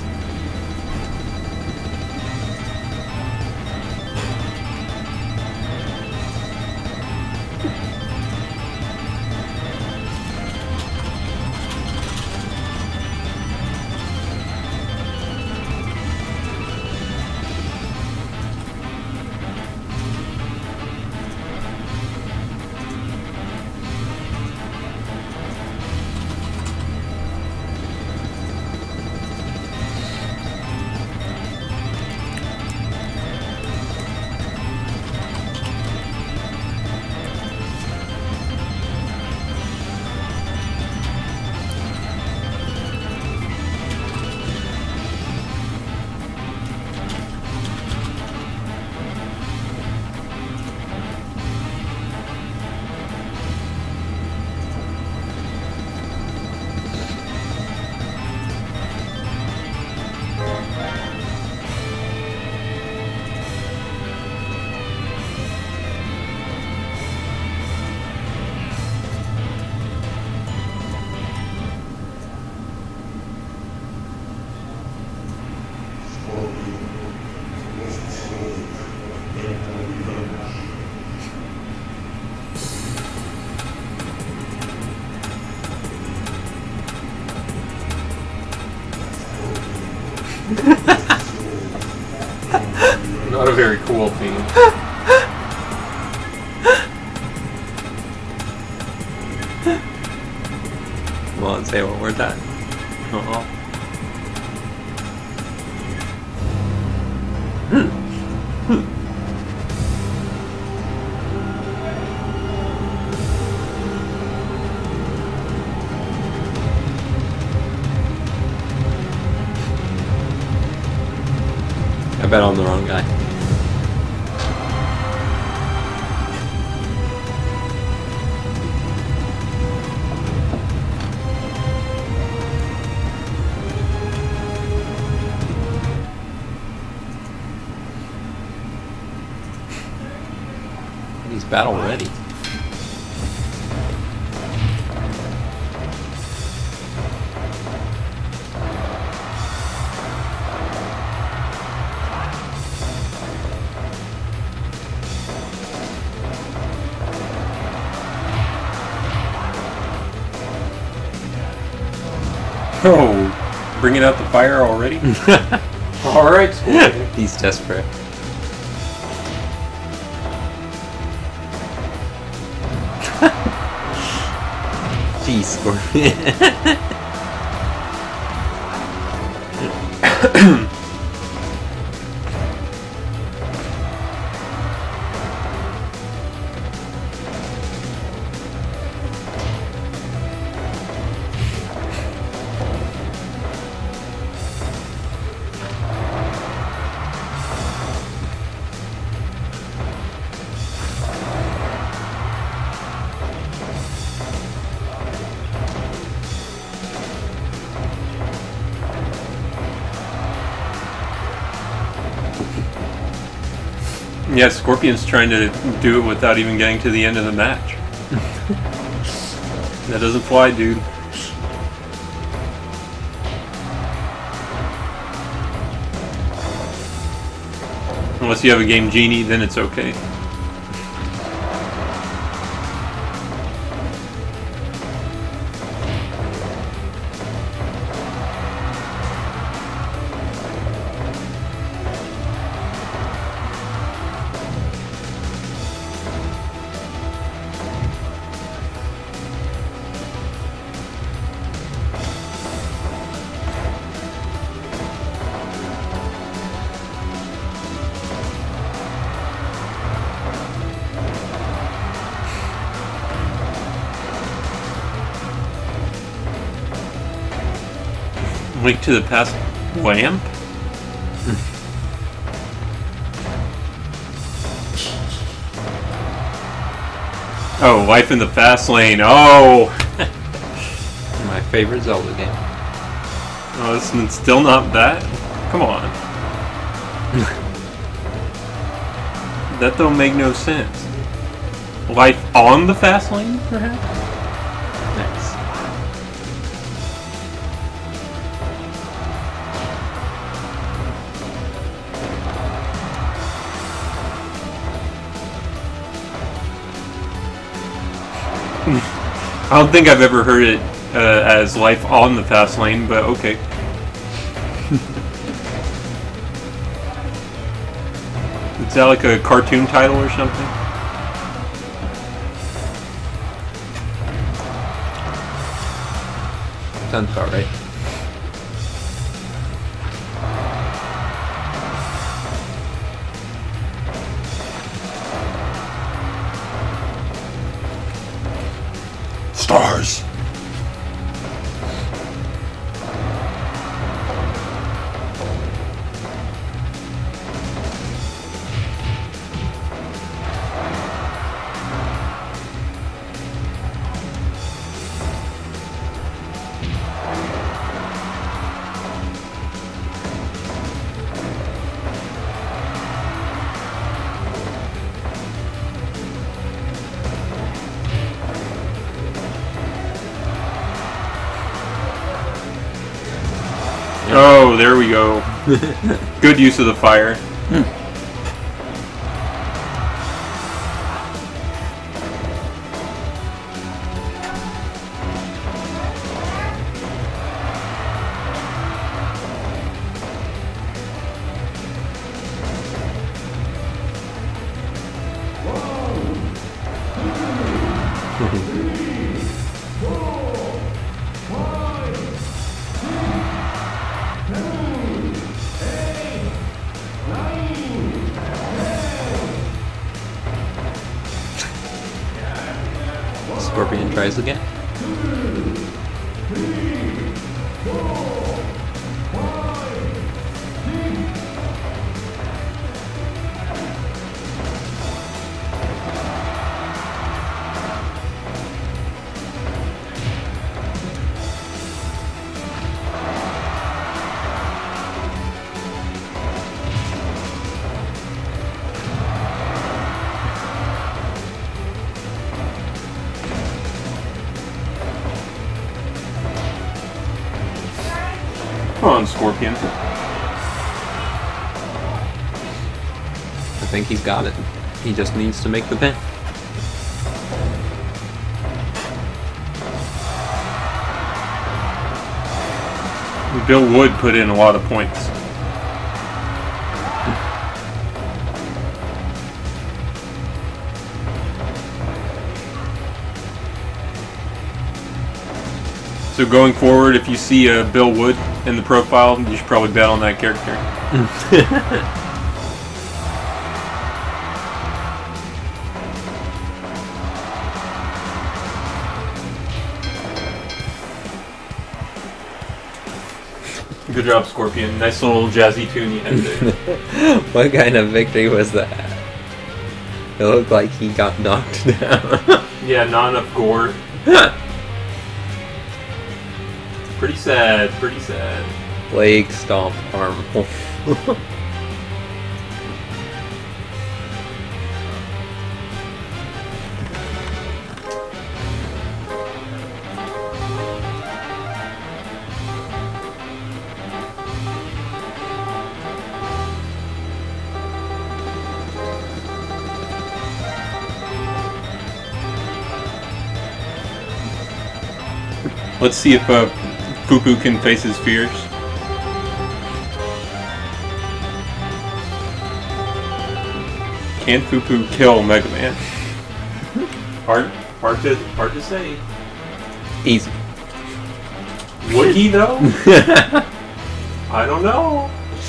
Not a very cool theme. Come on, say it one more time. Uh-huh. I bet I'm the wrong guy. He's battle ready. Oh, bringing out the fire already? Alright, Scorpion. He's desperate. Jeez, Scorpion. Yeah, Scorpion's trying to do it without even getting to the end of the match. That doesn't fly, dude. Unless you have a Game Genie, then it's okay. Link to the Past lamp? Oh, Life in the Fast Lane. Oh! My favorite Zelda game. Oh, it's still not that? Come on. That don't make no sense. Life on the Fast Lane, perhaps? Nice. I don't think I've ever heard it as Life on the Fast Lane, but okay. Is that like a cartoon title or something? Sounds about right. Stars. Oh, there we go. Good use of the fire. Scorpion tries again. Come on, Scorpion. I think he's got it. He just needs to make the pin. Bill Wood put in a lot of points. So going forward, if you see Bill Wood in the profile, you should probably bet on that character. Good job, Scorpion. Nice little jazzy tune you had there. What kind of victory was that? It looked like he got knocked down. Yeah, not enough gore. Pretty sad, pretty sad. Leg stomp arm. Let's see if Fupu can face his fears. Can Fupu kill Mega Man? Hard to say. Easy. Would he though? I don't know.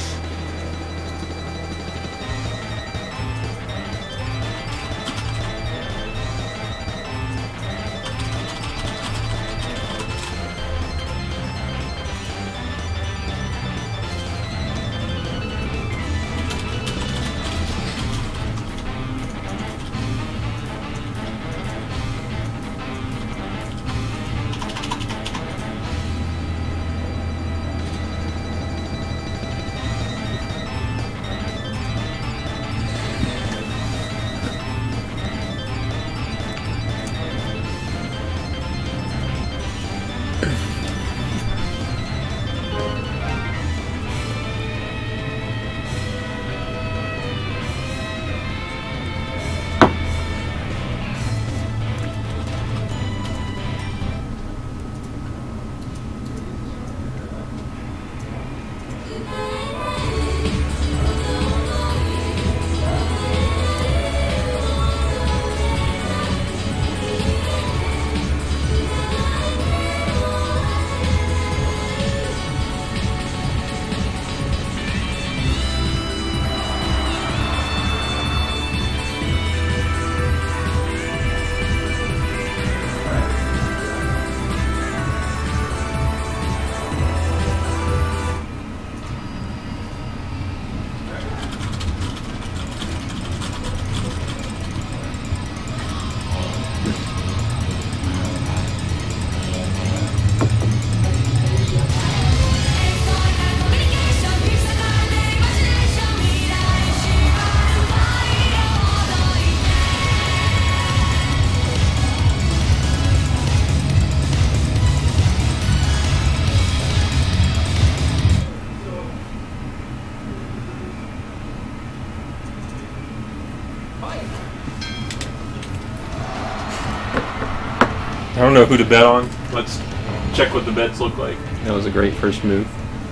I don't know who to bet on. Let's check what the bets look like. That was a great first move.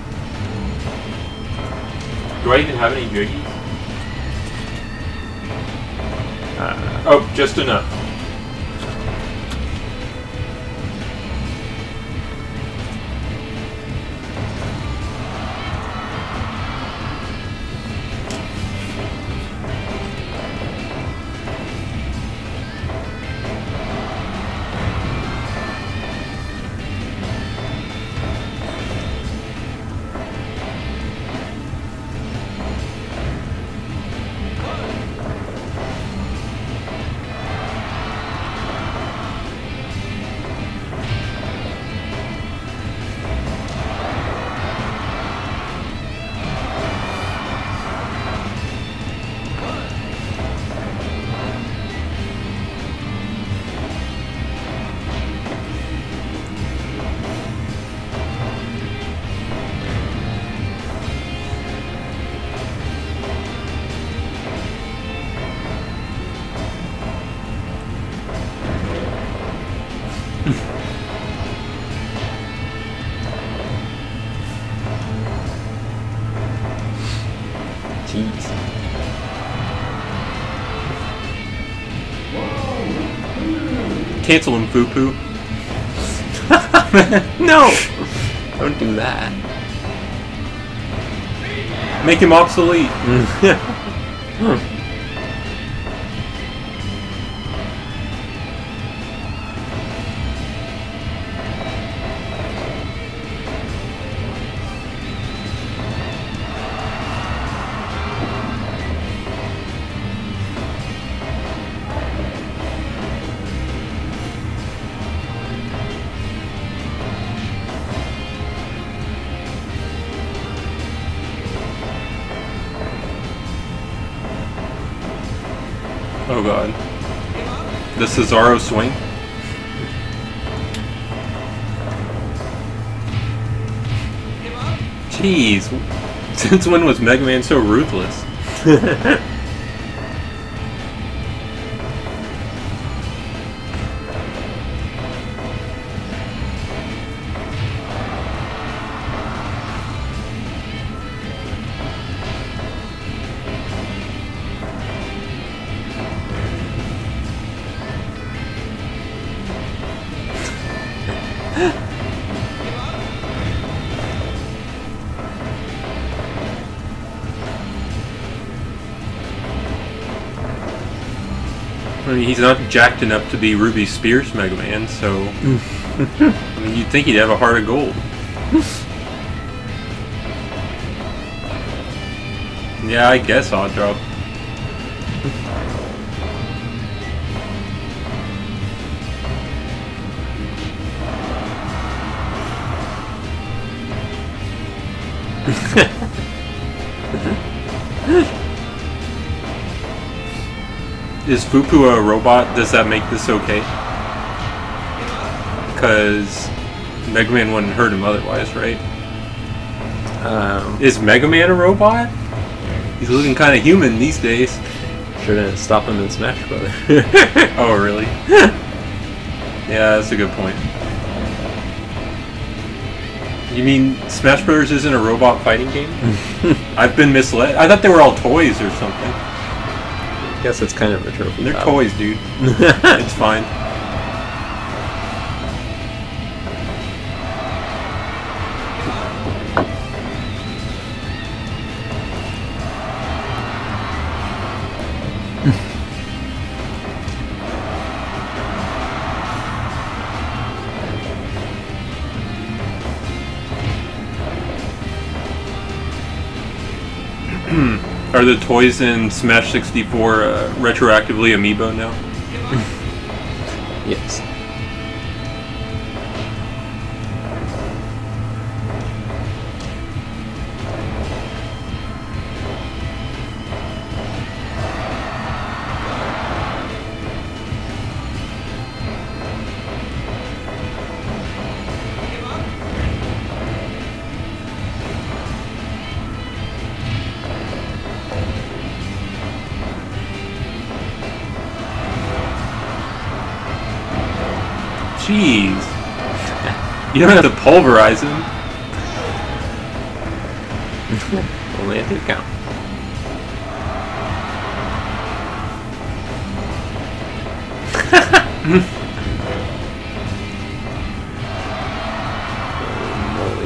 Do I even have any jiggies? Oh, just enough. Jeez. Cancel him, Fupu. No! Don't do that. Make him obsolete. Oh god. The Cesaro swing? Jeez. Since when was Mega Man so ruthless? I mean, he's not jacked enough to be Ruby Spears Mega Man, so... I mean, you'd think he'd have a heart of gold. Yeah, I guess Odd Drop. Is Fupu a robot? Does that make this okay? Because Mega Man wouldn't hurt him otherwise, right? Is Mega Man a robot? He's looking kind of human these days. Shouldn't stop him in Smash Brothers. Oh, really? Yeah, that's a good point. You mean Smash Brothers isn't a robot fighting game? I've been misled. I thought they were all toys or something. I guess it's kind of a trophy. They're battle. toys, dude. It's fine. Are the toys in Smash 64 retroactively amiibo now? Yes. Jeez. You don't have to pulverize him. Only at 2 count. Holy.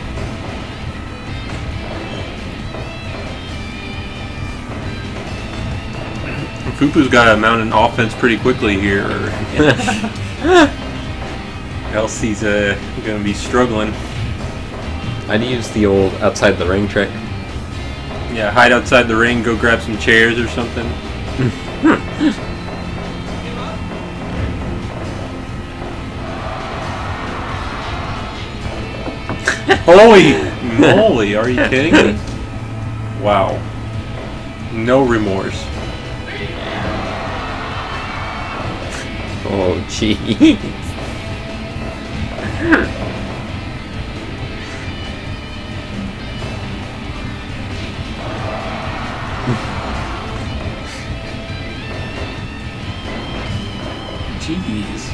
Fupu's got to mount an offense pretty quickly here. Else he's going to be struggling. I'd use the old outside the ring trick. Yeah, hide outside the ring, go grab some chairs or something. Holy moly, are you kidding me? Wow. No remorse. Oh, jeez. Jeez.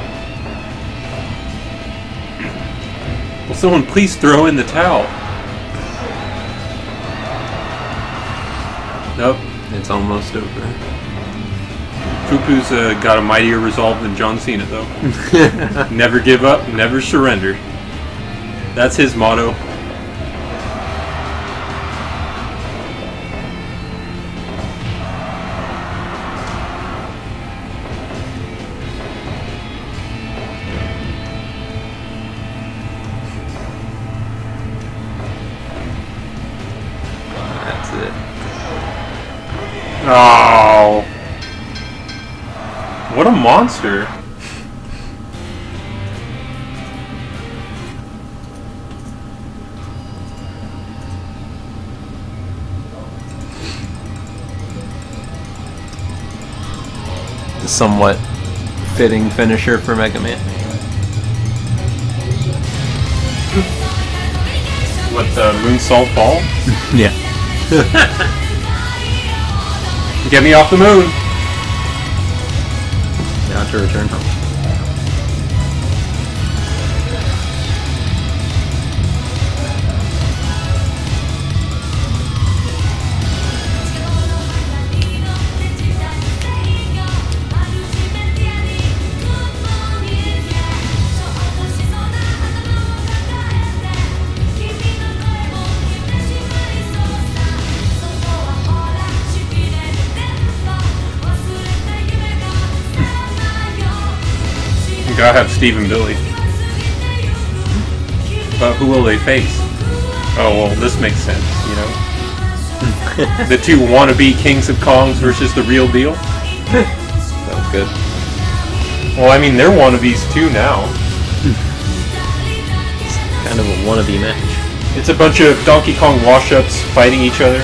Will someone please throw in the towel? Nope. It's almost over. Fupu's got a mightier resolve than John Cena, though. Never give up, never surrender. That's his motto. That's it. Oh. What a monster. A somewhat fitting finisher for Mega Man. What, the moonsault ball? Yeah. Get me off the moon. Now to return home. Gotta have Steve and Billy. But who will they face? Oh, well, this makes sense, you know? The two wannabe Kings of Kongs versus the real deal? Sounds good. Well, I mean, they're wannabes too now. It's kind of a wannabe match. It's a bunch of Donkey Kong wash-ups fighting each other.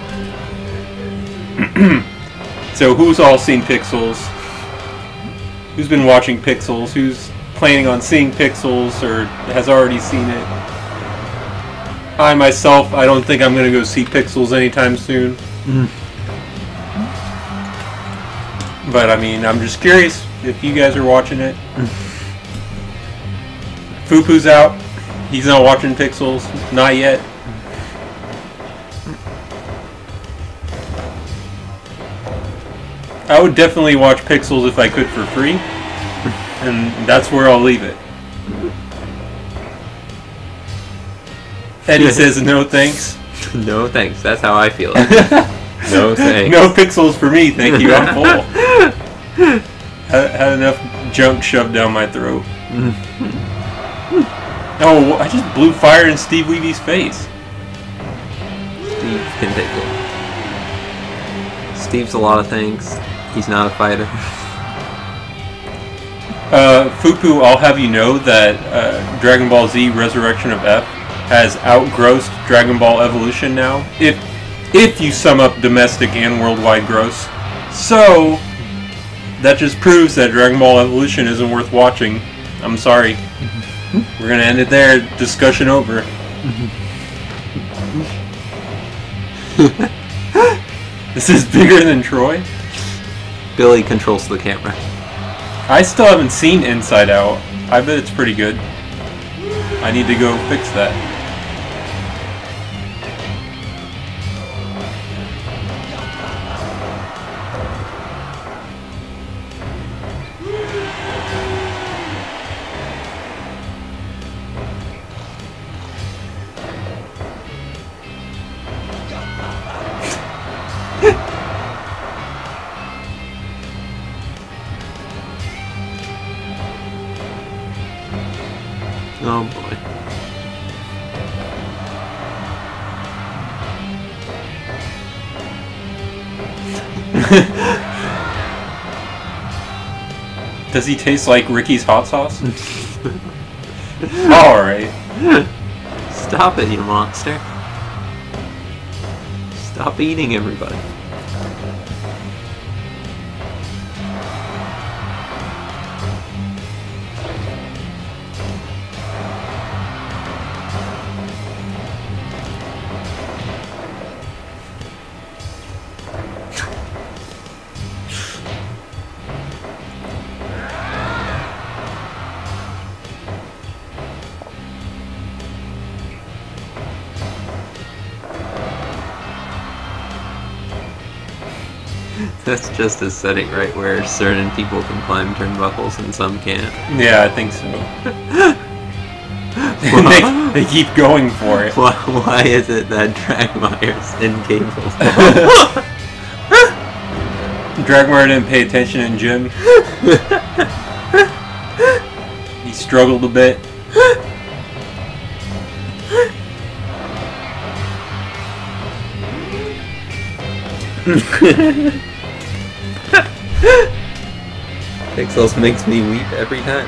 So who's all seen Pixels? who's been watching Pixels, who's planning on seeing Pixels or has already seen it. I myself, I don't think I'm going to go see Pixels anytime soon. But I mean, I'm just curious if you guys are watching it. Fupu's out. He's not watching Pixels. Not yet. I would definitely watch Pixels if I could for free. And that's where I'll leave it. Eddie says no thanks. No thanks. That's how I feel. No thanks. No Pixels for me, thank you. I'm full. Had enough junk shoved down my throat. Oh, I just blew fire in Steve Weevy's face. Steve can take it. Steve's a lot of things. He's not a fighter. Fupu, I'll have you know that Dragon Ball Z Resurrection of F has outgrossed Dragon Ball Evolution now. If you sum up domestic and worldwide gross. So, that just proves that Dragon Ball Evolution isn't worth watching. I'm sorry. We're gonna end it there. Discussion over. This is bigger than Troy. Billy controls the camera. I still haven't seen Inside Out. I bet it's pretty good. I need to go fix that. Oh boy. Does he taste like Ricky's hot sauce? Alright. Stop it, you monster. Stop eating everybody. That's just a setting, right, where certain people can climb turnbuckles and some can't. Yeah, I think so. they keep going for it. Why is it that Dragmire's incapable? Dragmire didn't pay attention in gym. He struggled a bit. Pixels makes me weep every time.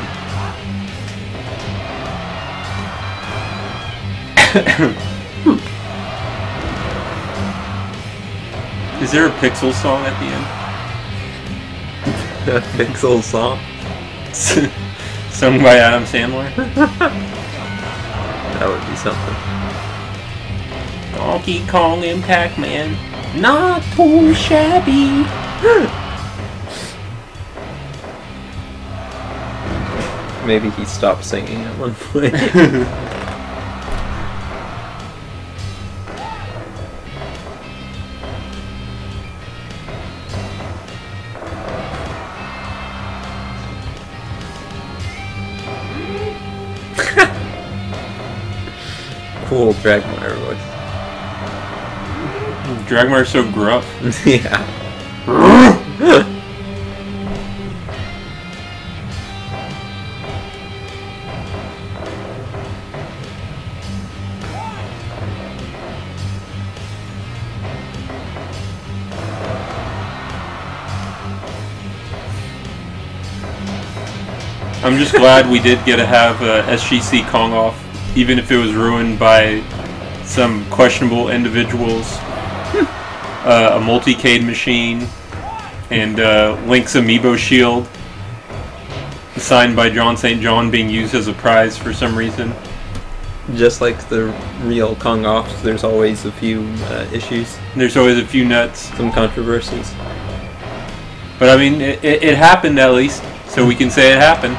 Is there a Pixel song at the end? A Pixel song? Sung by Adam Sandler? That would be something. Donkey Kong and Pac-Man. Not too shabby. Maybe he stopped singing at one point. Cool Dragmire voice. Dragmire's so gruff. Yeah. I'm just glad we did get to have SGC Kong off, even if it was ruined by some questionable individuals. A multi-cade machine, and Link's amiibo shield. signed by John St. John being used as a prize for some reason. Just like the real Kong offs, there's always a few issues, There's always a few nuts. some controversies. But I mean, it happened at least, so we can say it happened.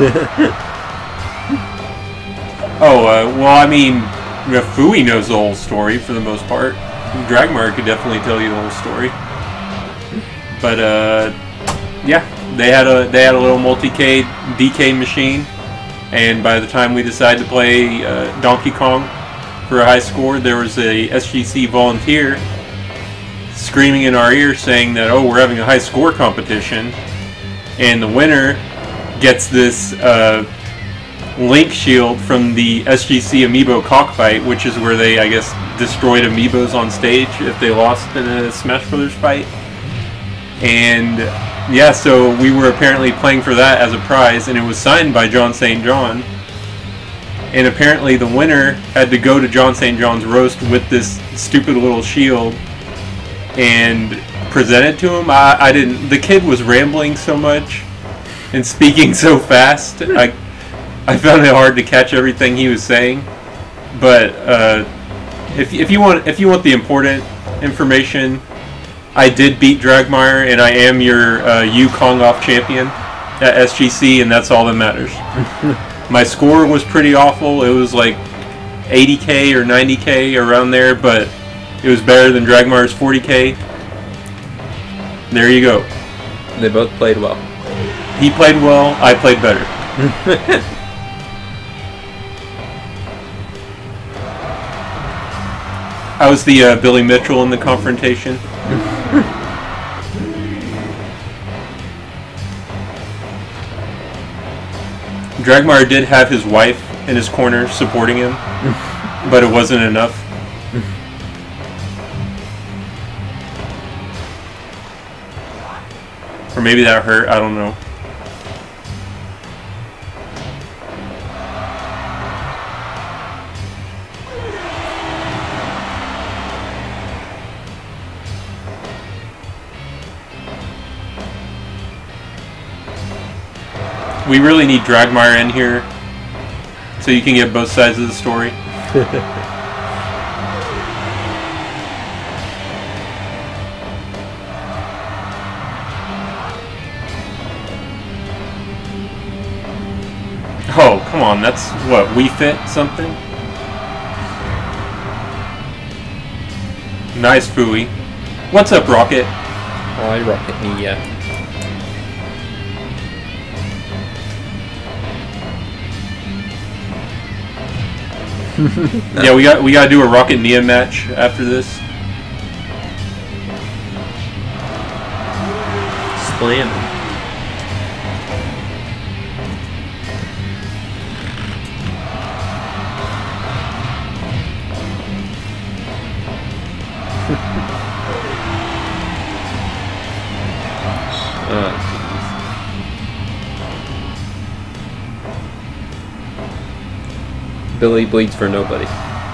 Well, I mean, Fui knows the whole story for the most part. Dragmar could definitely tell you the whole story. But yeah, they had a little multi-K DK machine, and by the time we decided to play Donkey Kong for a high score, there was a SGC volunteer screaming in our ear saying that, oh, we're having a high score competition, and the winner gets this link shield from the SGC Amiibo cockfight, which is where they, I guess, destroyed amiibos on stage if they lost in a Smash Brothers fight. And yeah, so we were apparently playing for that as a prize, and it was signed by John St. John. And apparently the winner had to go to John St. John's roast with this stupid little shield and present it to him. I didn't. The kid was rambling so much and speaking so fast. I found it hard to catch everything he was saying. But if you want the important information, I did beat Dragmire, and I am your Kong off champion at SGC, and that's all that matters. My score was pretty awful. It was like 80K or 90K around there, but it was better than Dragmire's 40K. There you go. They both played well. He played well, I played better. I was the Billy Mitchell in the confrontation. Dragmire did have his wife in his corner supporting him, but it wasn't enough. Or maybe that hurt, I don't know. We really need Dragmire in here so you can get both sides of the story. Oh, come on, that's what, Wii Fit something? Nice Fui. What's up, Rocket? Hi, Rocket me, yeah. Yeah, we gotta do a Rocket Nia match after this. Slam. Billy bleeds for nobody.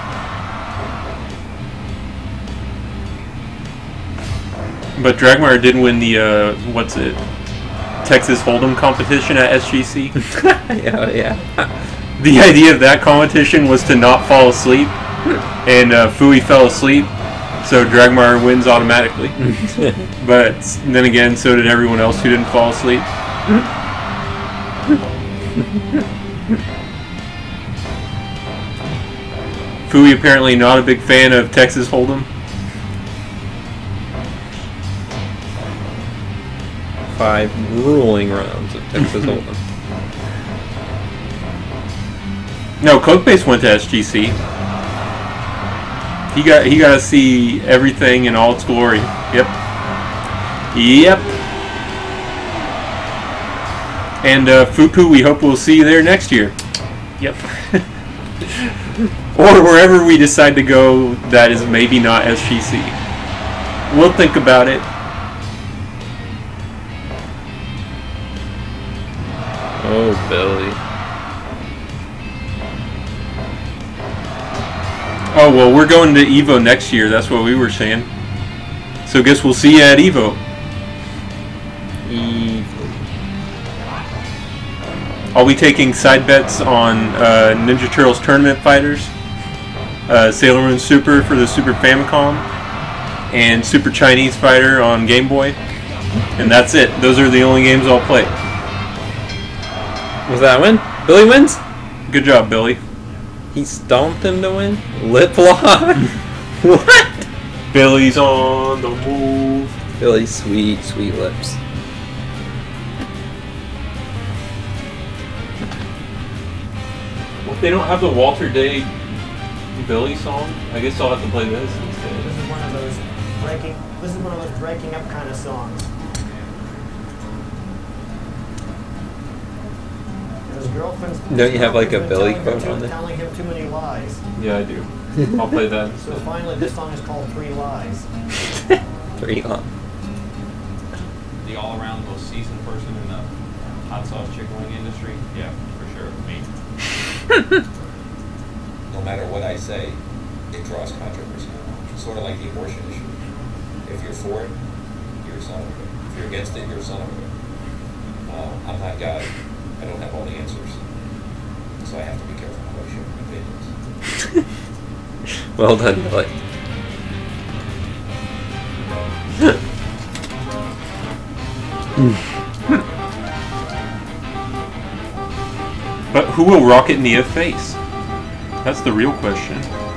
But Dragmire did win the, what's it? Texas Hold'em competition at SGC. Yeah. The idea of that competition was to not fall asleep, and Fui fell asleep, so Dragmire wins automatically. But then again, so did everyone else who didn't fall asleep. Fui apparently not a big fan of Texas Hold'em. 5 grueling rounds of Texas Hold'em. No, Codebase went to SGC. He got to see everything in all its glory. Yep. And Fuku, we hope we'll see you there next year. Yep. Or wherever we decide to go that is maybe not SGC. We'll think about it. Oh, Billy. Oh, well, we're going to EVO next year. That's what we were saying. So guess we'll see you at EVO. I'll be taking side bets on Ninja Turtles Tournament Fighters, Sailor Moon Super for the Super Famicom, and Super Chinese Fighter on Game Boy. And that's it. Those are the only games I'll play. Was that a win? Billy wins? Good job, Billy. He stomped him to win? Lip lock? What? Billy's on the move. Billy's sweet, sweet lips. Well, if they don't have the Walter Day Billy song, I guess I'll have to play this instead. This is one of those breaking up kind of songs. His girlfriend's Don't you have like a Billy telling him quote on there? telling him too many lies. Yeah, I do. I'll play that So instead. finally, this song is called Three Lies. 3 on. The all-around most seasoned person in the hot sauce chicken wing industry? Yeah, for sure, me. No matter what I say, it draws controversy. It's sort of like the abortion issue. If you're for it, you're a son of a bitch. If you're against it, you're a son of a bitch. I'm not God. I don't have all the answers. So I have to be careful how I share my opinions. Well done, Billy. But who will Rocket Nia face? That's the real question.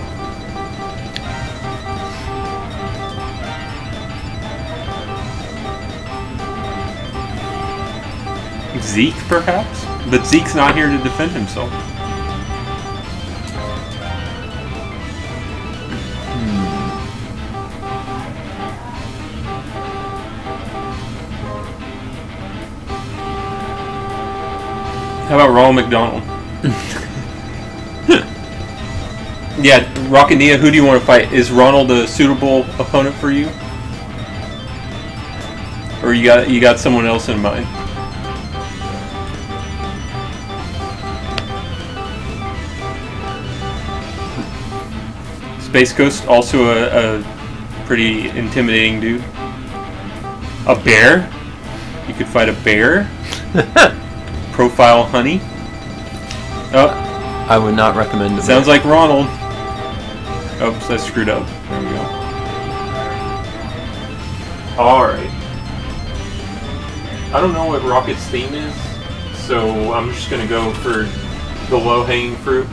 Zeke, perhaps? But Zeke's not here to defend himself. How about Ronald McDonald? Yeah, Rocket Nia, who do you want to fight? Is Ronald a suitable opponent for you? Or you got someone else in mind? Space Ghost, also a pretty intimidating dude. A bear? You could fight a bear? Profile Honey? Oh, I would not recommend it. sounds like Ronald. Oops, I screwed up. There we go. Alright. I don't know what Rocket's theme is, so I'm just gonna go for the low-hanging fruit.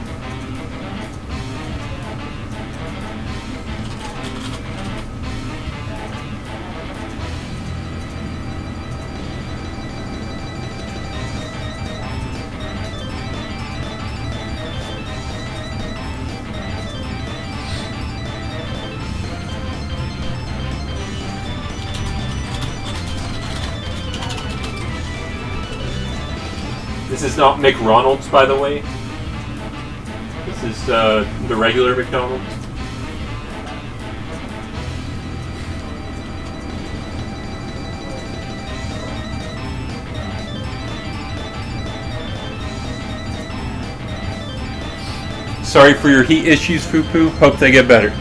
This is not McRonald's, by the way. This is the regular McDonald's. Sorry for your heat issues, Fupu. Hope they get better.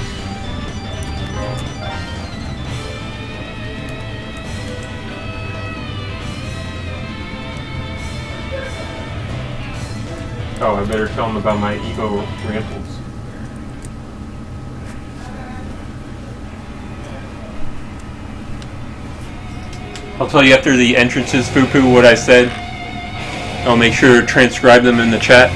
Oh, I better tell them about my Evo rantles. I'll tell you after the entrances, Fupu, what I said. I'll make sure to transcribe them in the chat.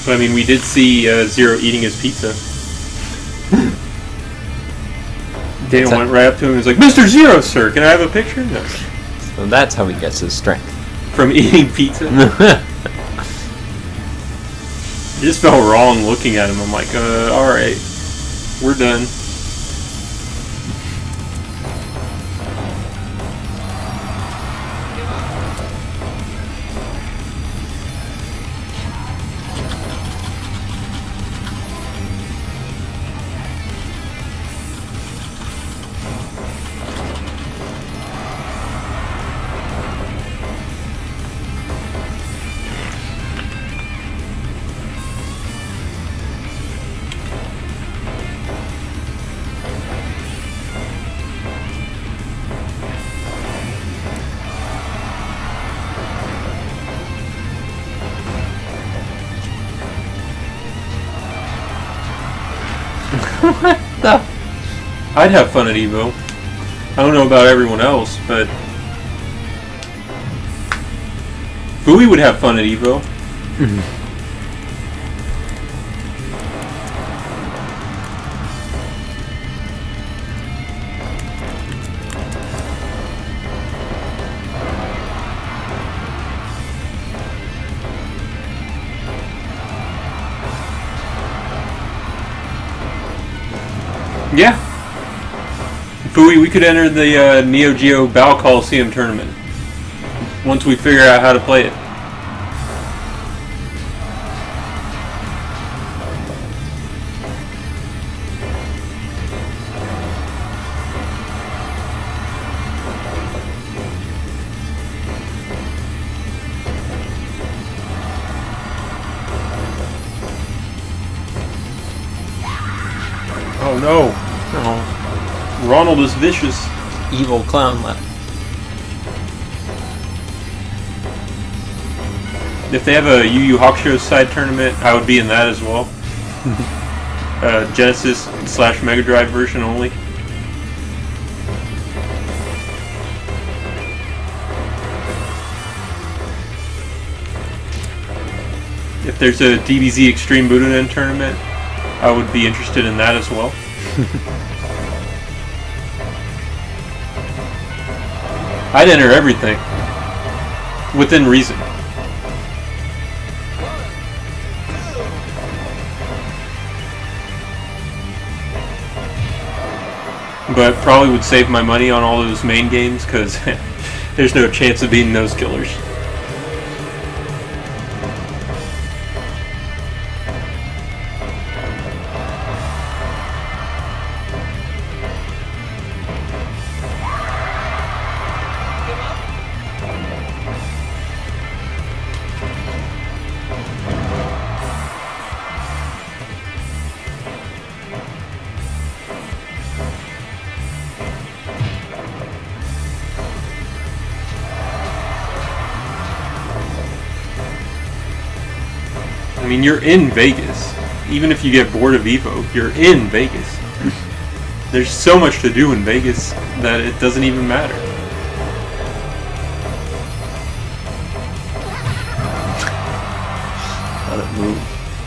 But I mean, we did see Zero eating his pizza. Daniel went right up to him and was like, "Mr. Zero, sir, can I have a picture?" No. So that's how he gets his strength. From eating pizza? It just felt wrong looking at him. I'm like, alright, we're done. What the? I'd have fun at Evo. I don't know about everyone else, but Fui would have fun at Evo. Yeah. Fui, we could enter the Neo Geo Battle Coliseum tournament once we figure out how to play it. Oh no. Oh. Ronald is vicious. Evil clown left. If they have a Yu Yu Hakusho side tournament, I would be in that as well. Genesis / Mega Drive version only. If there's a DBZ Extreme Budoden tournament, I would be interested in that as well. I'd enter everything. Within reason. But probably would save my money on all those main games, because there's no chance of beating those killers. I mean, you're in Vegas. Even if you get bored of Evo, you're in Vegas. There's so much to do in Vegas that it doesn't even matter. Let it move.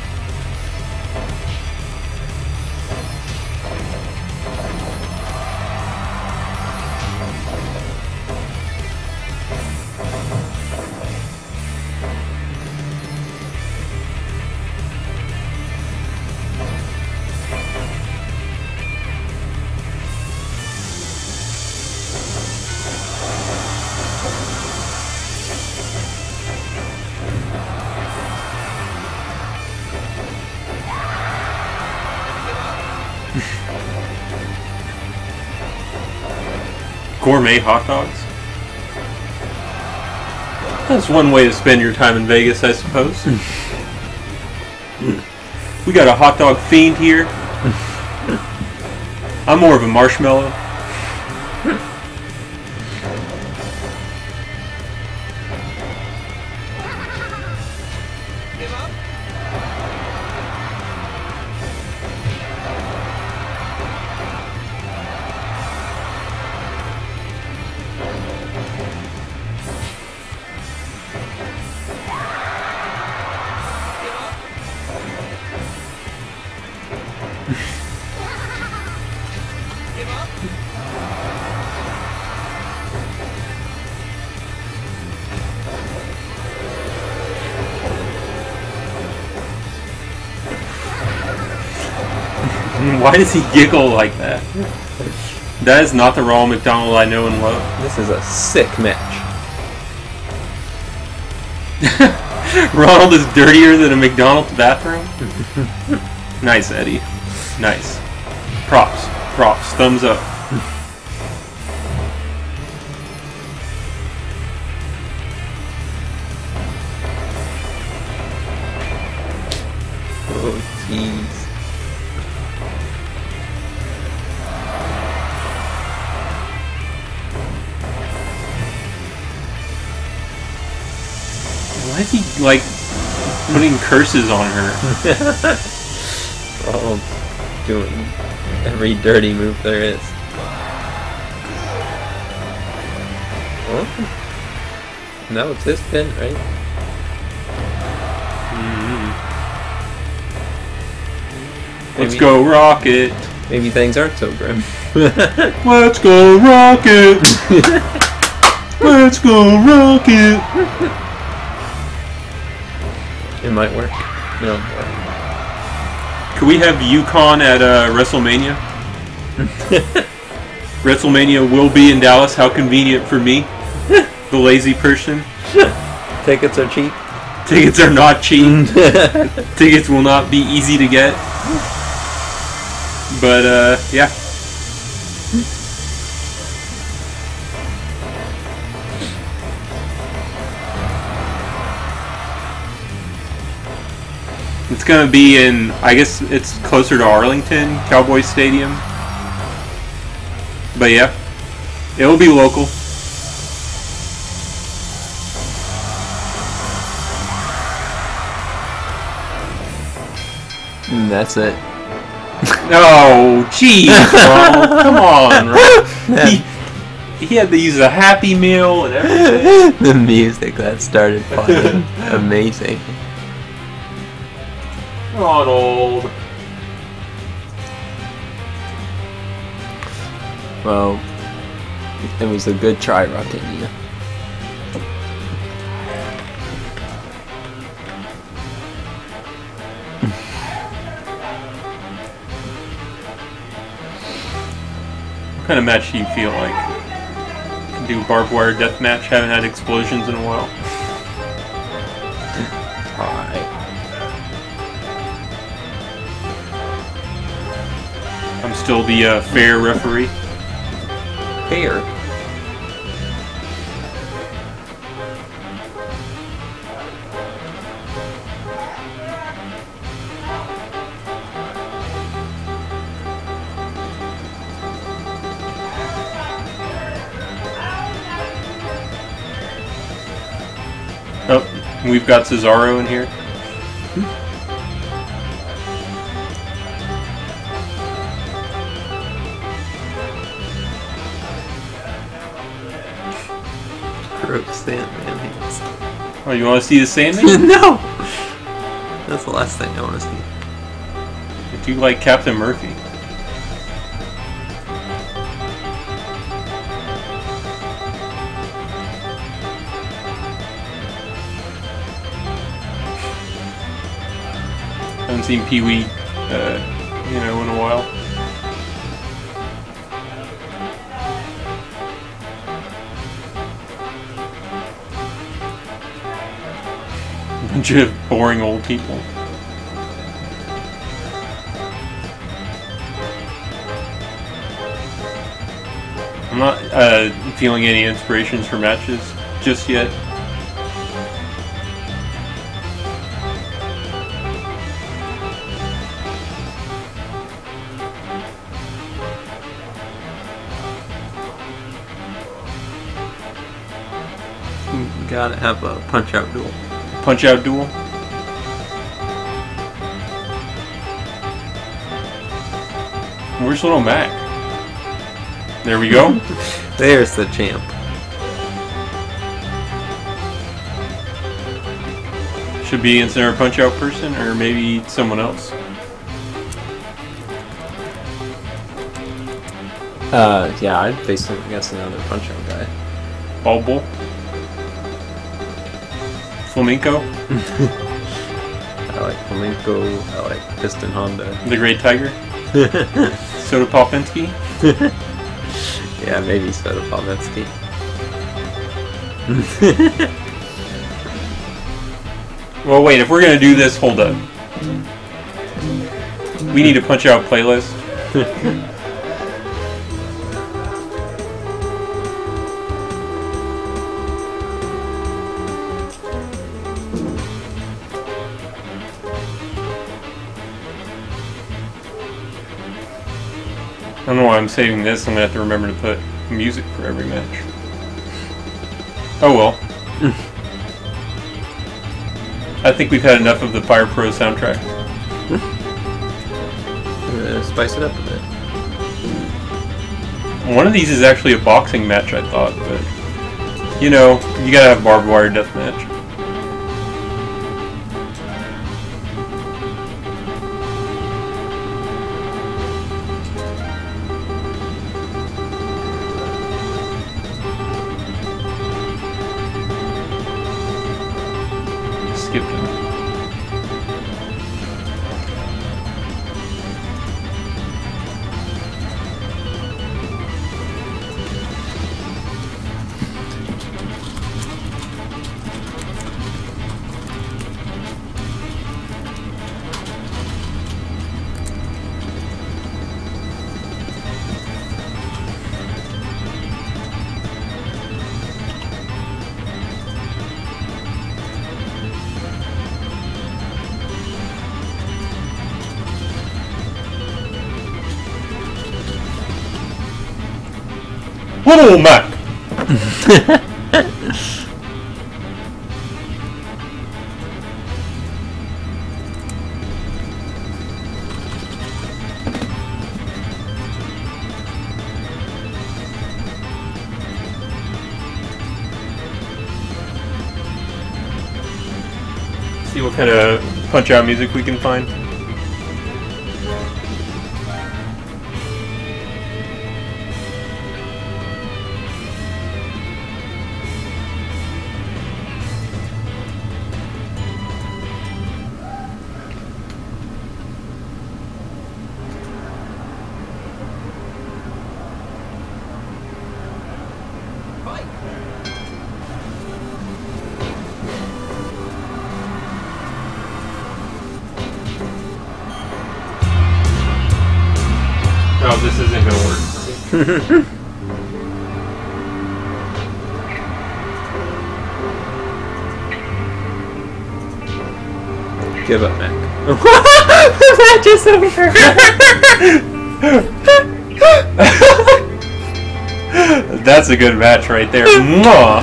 Gourmet hot dogs? That's one way to spend your time in Vegas, I suppose. We got a hot dog fiend here. I'm more of a marshmallow. Why does he giggle like that? That is not the Ronald McDonald I know and love. This is a sick match. Ronald is dirtier than a McDonald's bathroom? Nice, Eddie. Nice. Props. Props. Thumbs up. Oh, jeez. Why is he, like, putting curses on her? Oh, doing every dirty move there is. Oh. No, it's this pin, right? Let's go Rocket! Maybe things aren't so grim. Let's go Rocket! Let's go Rocket! It might work. No. Could we have UConn at WrestleMania? WrestleMania will be in Dallas. How convenient for me, the lazy person. Tickets are cheap. Tickets are not cheap. Tickets will not be easy to get. But yeah. It's gonna be in, I guess it's closer to Arlington, Cowboy Stadium. But yeah, it'll be local. And that's it. Oh, jeez, bro. Come on, bro. He had to use a Happy Meal and everything. The music that started playing. Amazing. Ronald. Well, it was a good try, Rocket. Yeah. What kind of match do you feel like? Can do barbed wire death match? Haven't had explosions in a while. Alright. I'm still the fair referee. Fair? Oh, we've got Cesaro in here. Gross Sandman hands. Oh, you want to see the Sandman? No! That's the last thing I want to see. I do like Captain Murphy. Haven't seen Pee-wee, you know, in a while. Bunch of boring old people. I'm not feeling any inspirations for matches just yet. Gotta have a punch-out duel. Punch-out duel? Where's Little Mac? There we go. There's the champ. Should be in center punch-out person, or maybe someone else. Yeah, I'd basically guess another punch-out guy. Ball Bull? Flamenco? I like Flamenco, I like Piston Honda. The Great Tiger? Soda Popinski? Yeah, maybe Soda Popinski. Well, wait, if we're gonna do this, hold up. We need to punch out playlist. I don't know why I'm saving this. I'm gonna have to remember to put music for every match. Oh well. I think we've had enough of the Fire Pro soundtrack. Spice it up a bit. One of these is actually a boxing match, I thought, but you know, you gotta have barbed wire deathmatch. Skipped him. Little Mac! See what kind of punch-out music we can find. Oh, this isn't gonna work. Give up, Mac. The match is over. That's a good match right there. Mwah!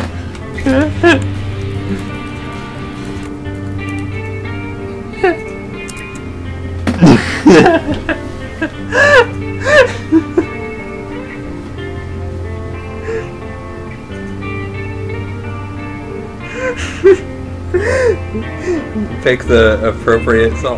Pick the appropriate song.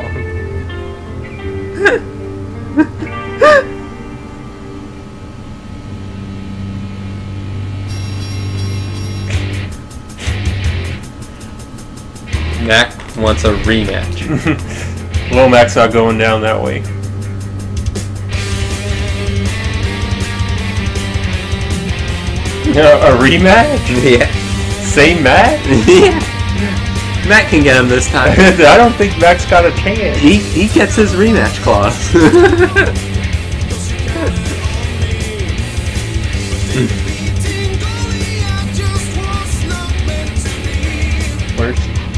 Mac wants a rematch. Lomac's not going down that way. A rematch? Yeah. Same match? Yeah. Mac can get him this time. I don't think Mac's got a chance. He gets his rematch clause. Where's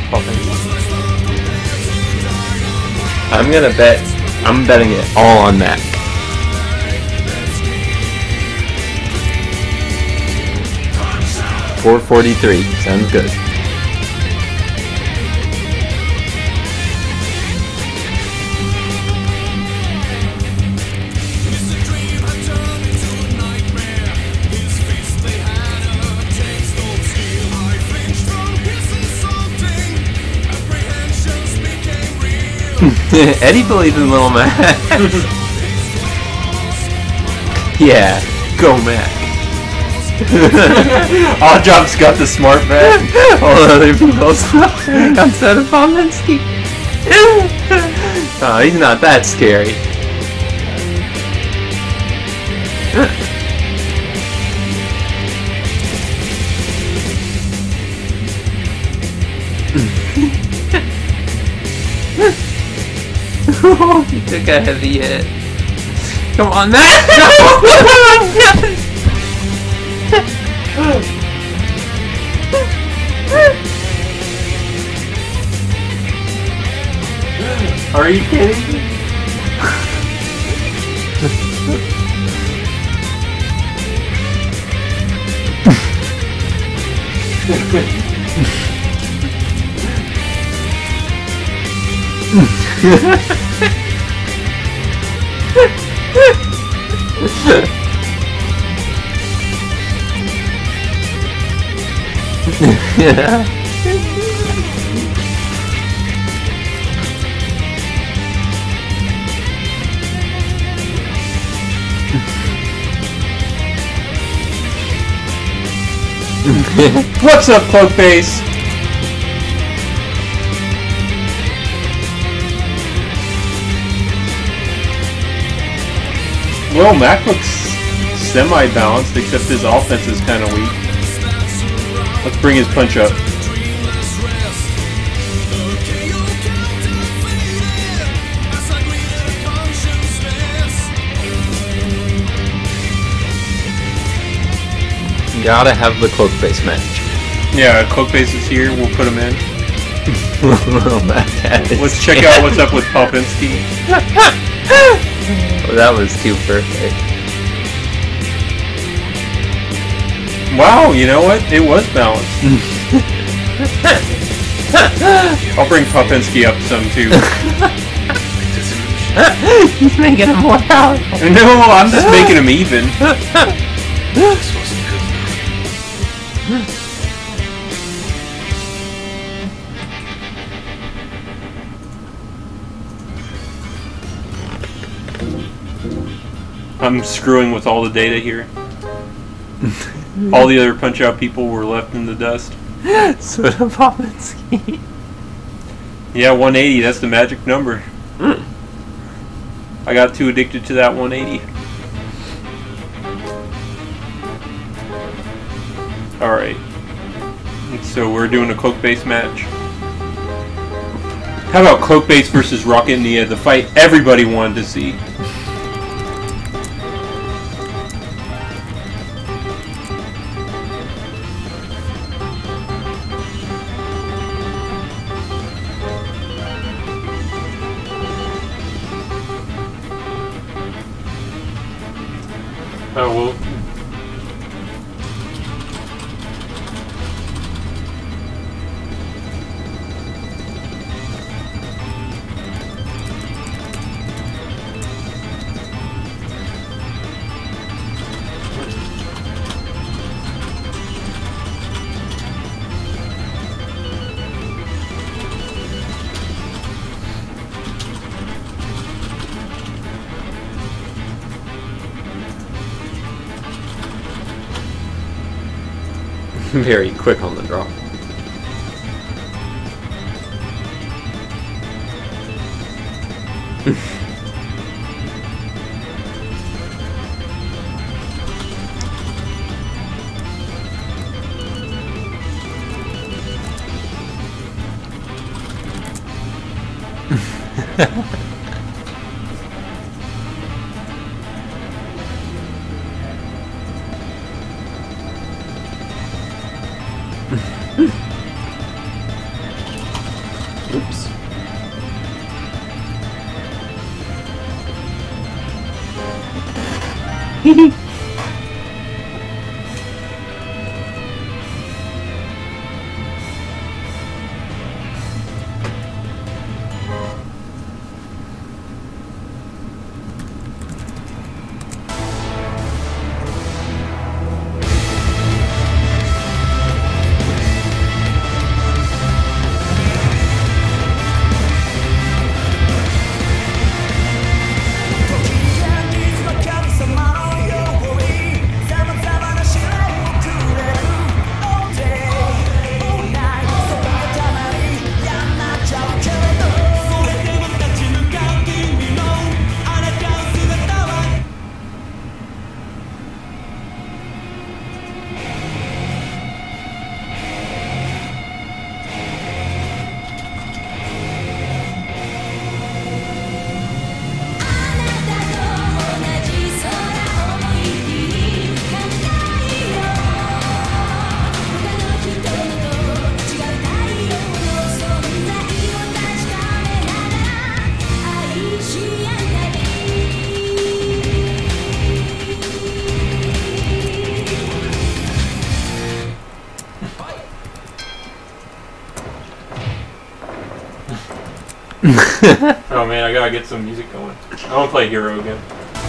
I'm betting it all on Mac. $4.43 sounds good. Eddie believes in Little Mac. Yeah, go Mac. Oddjob's got the smart bet. All other people's on Soda Popinski. Oh, he's not that scary. Oh, he took a heavy hit. Come on, Matt! No! Are you kidding me? What's up, Cloakface? Well, Mac looks semi-balanced, except his offense is kind of weak. Let's bring his punch up. Gotta have the Cloakface match. Yeah, Cloakface is here. We'll put him in. Let's check out what's up with Popinski. Oh, that was too perfect. Wow, you know what? It was balanced. I'll bring Popinski up some too. He's making him more powerful. No, I'm just making him even. I'm screwing with all the data here. All the other Punch-Out people were left in the dust. So the Popinski. Yeah, 180, that's the magic number. I got too addicted to that 180. Alright. So we're doing a Cloakface match. How about Cloakface versus Rocket Nia, the fight everybody wanted to see? Oh, well. Very quick on the draw. Oops. Oh man, I gotta get some music going. I wanna play Hero again.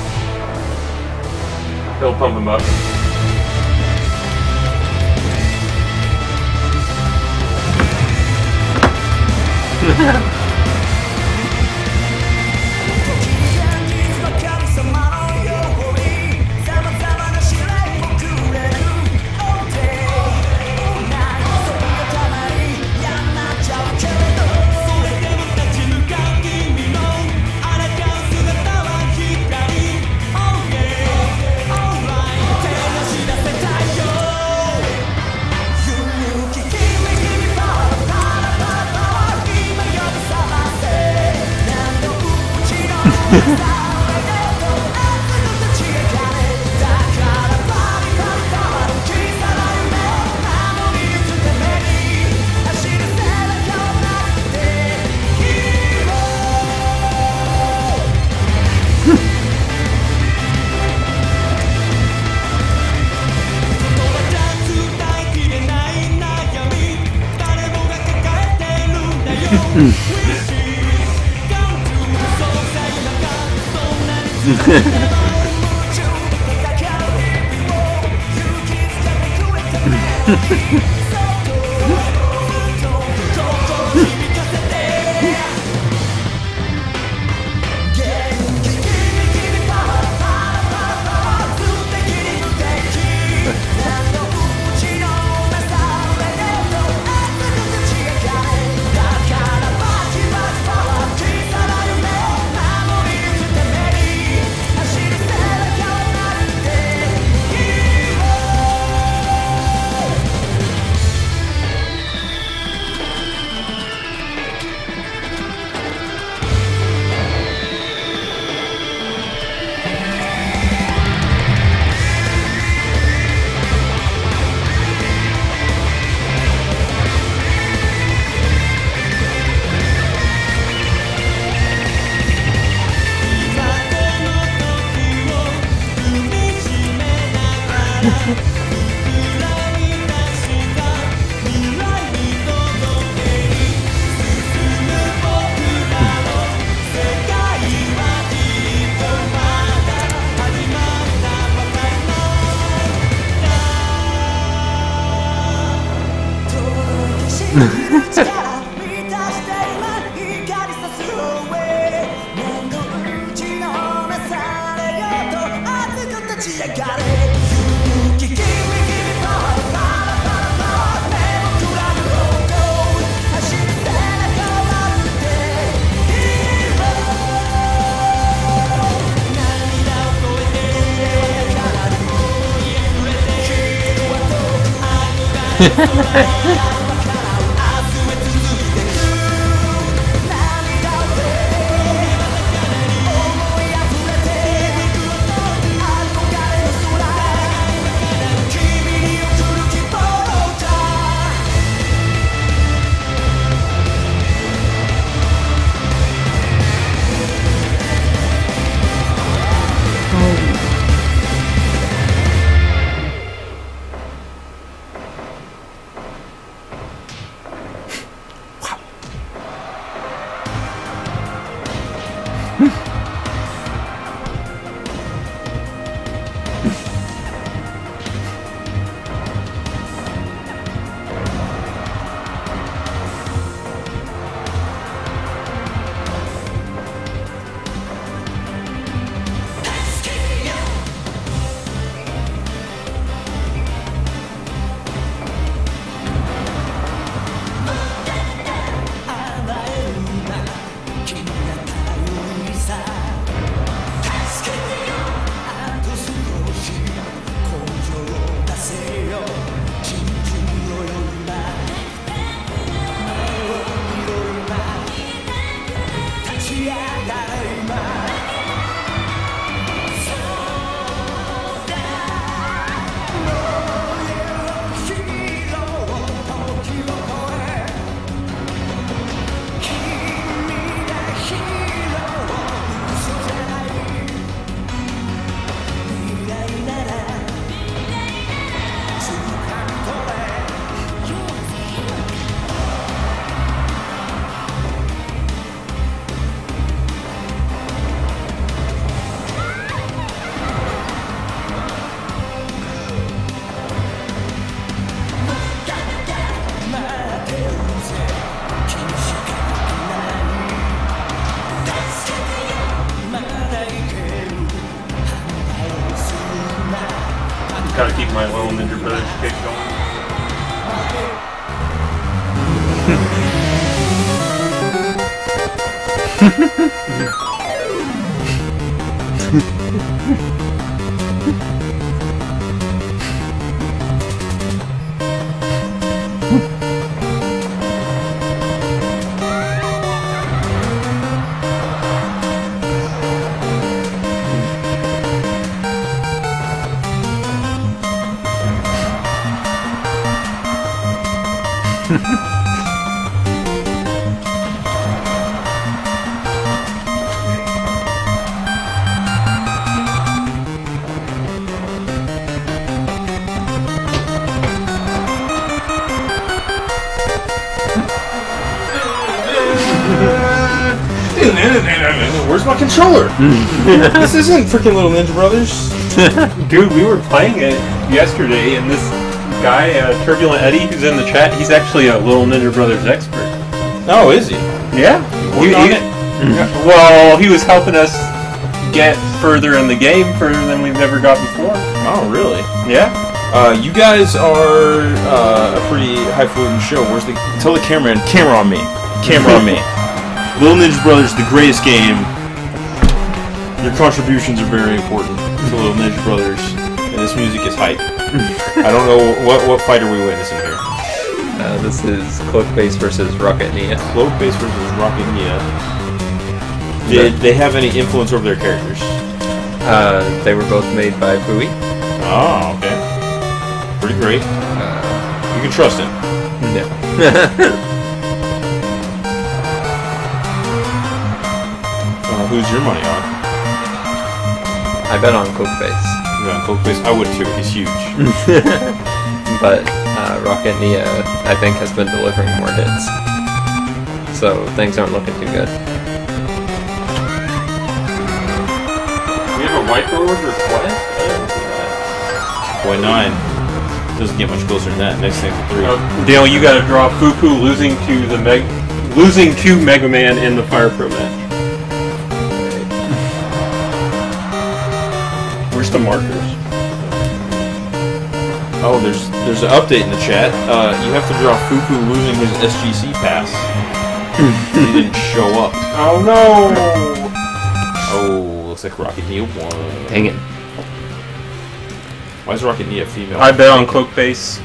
He'll pump him up. my Little Ninja Brothers kick going. Where's my controller? This isn't freaking Little Ninja Brothers. Dude, we were playing it yesterday, and this guy, Turbulent Eddie, who's in the chat, he's actually a Little Ninja Brothers expert. Oh, is he? Yeah. Well, he was helping us get further in the game, further than we've ever got before. Oh, really? Yeah. You guys are a pretty highfalutin show. Where's the... Tell the cameraman, camera on me. Camera on me. Little Ninja Brothers, the greatest game. Your contributions are very important to Little Ninja Brothers, and this music is hype. I don't know what fight are we witnessing here. This is Cloakface versus Rocket Nia. Cloakface versus Rocket Nia. Did they have any influence over their characters? They were both made by Fui. Oh, okay. Pretty great. You can trust him. Yeah. Who's your money on? I bet on Cloakface. Yeah, on Cloakface. I would too. He's huge. But Rocket Nia, I think, has been delivering more hits. So things aren't looking too good. We have a whiteboard or what? Boy, 9 doesn't get much closer than that. Next thing's a 3. Dale, you got to draw Fuku losing to Mega Man in the Fire Pro match. Where's the markers? Oh, there's an update in the chat. You have to draw Fuku losing his SGC pass. He didn't show up. Oh no! Oh, looks like Rocket Nia won. Dang it. Why is Rocket Nia female? I bet on Cloakface.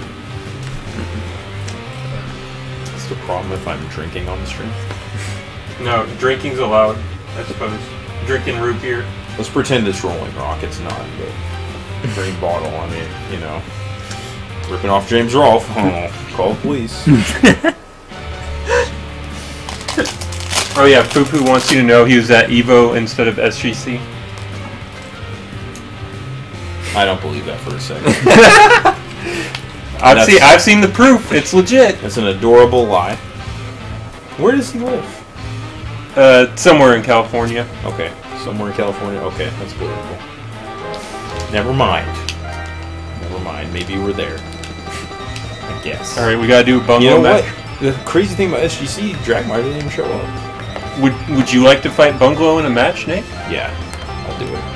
What's the problem if I'm drinking on the stream? No, drinking's allowed, I suppose. Drinking root beer. Let's pretend it's Rolling Rock. It's not, but green bottle. I mean, you know, ripping off James Rolfe. Oh, call the police. Oh yeah, Fuku wants you to know he was at Evo instead of SGC. I don't believe that for a second. I've seen the proof. It's legit. It's an adorable lie. Where does he live? Somewhere in California. Okay, somewhere in California. Okay, that's believable. Never mind. Never mind. Maybe you were there. I guess. All right, we gotta do a bungalow You know match. what? The crazy thing about SGC, Dragmar didn't even show up. Would you like to fight Bungalow in a match, Nate? Yeah, I'll do it.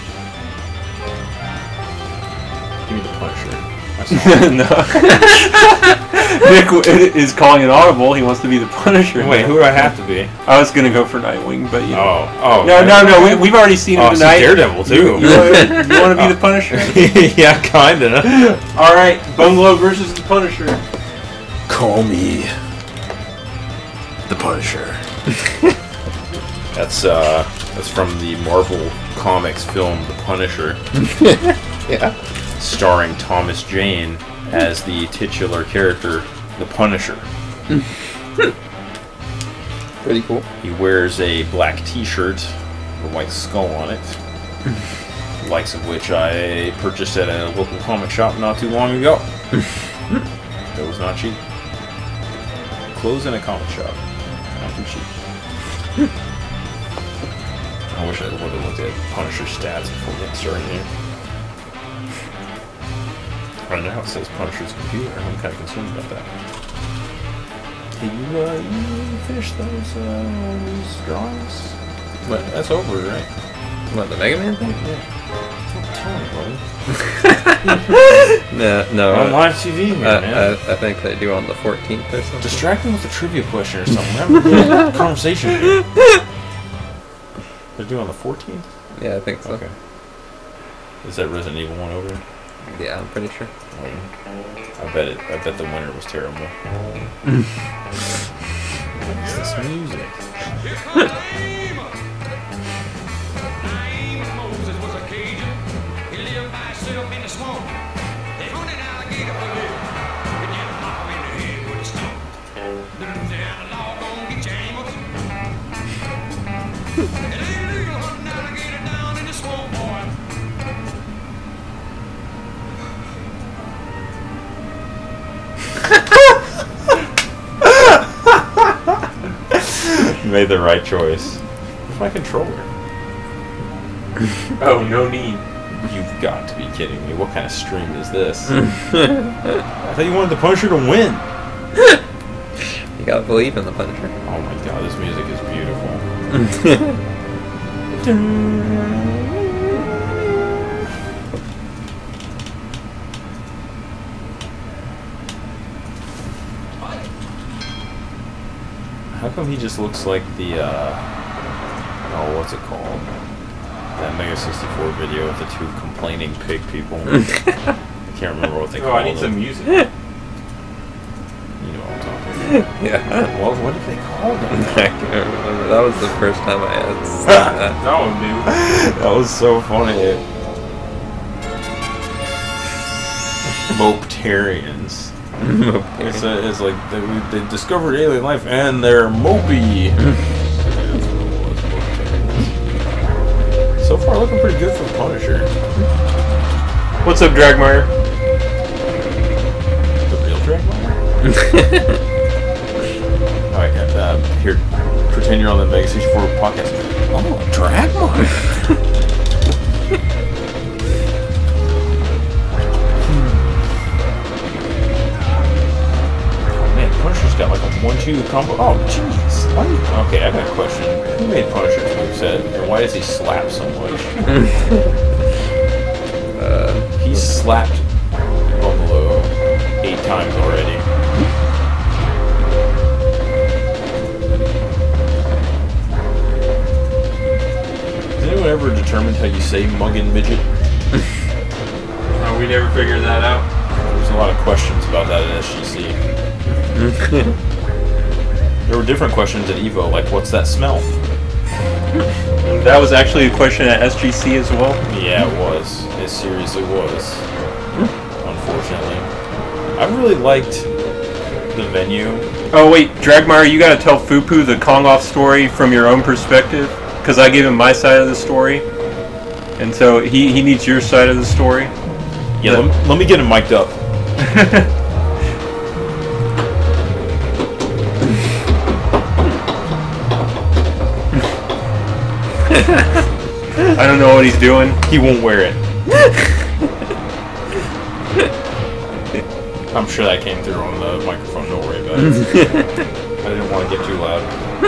Give me the Punisher. No. Nick is calling it audible. He wants to be the Punisher. Wait, who do I have to be? I was gonna go for Nightwing, but you know. Oh. No. We've already seen him tonight. Daredevil too. You want to be the Punisher? Yeah, kinda. All right, Bungalow versus the Punisher. Call me the Punisher. That's from the Marvel Comics film The Punisher. Yeah. Starring Thomas Jane as the titular character, the Punisher. Pretty cool. He wears a black t-shirt with a white skull on it. The likes of which I purchased at a local comic shop not too long ago. That was not cheap. Clothes in a comic shop. Not too cheap. I wish I would have looked at Punisher stats before getting started here. Right now it says Punisher's computer, and I'm kind of concerned about that. Can you finish those drawings? But that's over, right? What, the Mega Man thing? Yeah. Don't No. On live TV here, man. I think they do on the 14th or something. Distract me with a trivia question or something. We're having a good conversation here. They're doing on the 14th? Yeah, I think so. Okay. Is that Resident Evil 1 over? Yeah, I'm pretty sure. I bet the winner was terrible. What's this music? Made the right choice. Where's my controller? Oh, no need. You've got to be kidding me. What kind of stream is this? I thought you wanted the Punisher to win. You gotta believe in the Punisher. Oh my god, this music is beautiful. How come he just looks like the, oh, what's it called? That Mega 64 video with the two complaining pig people. I can't remember what they call them. I need some music. You know what I'm talking about. Yeah. What did they call them? I can't remember. That was the first time I had seen that. That one new. That was so funny. Mopetarians. It's like they discovered alien life and they're mopey. So far, looking pretty good for the Punisher. What's up, Dragmire? The real Dragmire? Alright, here, pretend you're on the Mega 64 podcast. Oh, Dragmire! Punisher's got like a 1-2 combo. Oh, jeez. Okay, I got a question. Who made Punisher's moveset? And why does he slap so much? He's slapped Bungalow 8 times already. Has anyone ever determined how you say muggin' midget? We never figured that out. There's a lot of questions about that at SGC. There were different questions at EVO, like, what's that smell? That was actually a question at SGC as well? Yeah, it was. It seriously was. Unfortunately. I really liked the venue. Oh wait, Dragmire, you gotta tell Fupu the Kong-off story from your own perspective, because I gave him my side of the story, and so he needs your side of the story. Yeah, let me get him mic'd up. I don't know what he's doing. He won't wear it. I'm sure that came through on the microphone, don't worry about it. I didn't want to get too loud.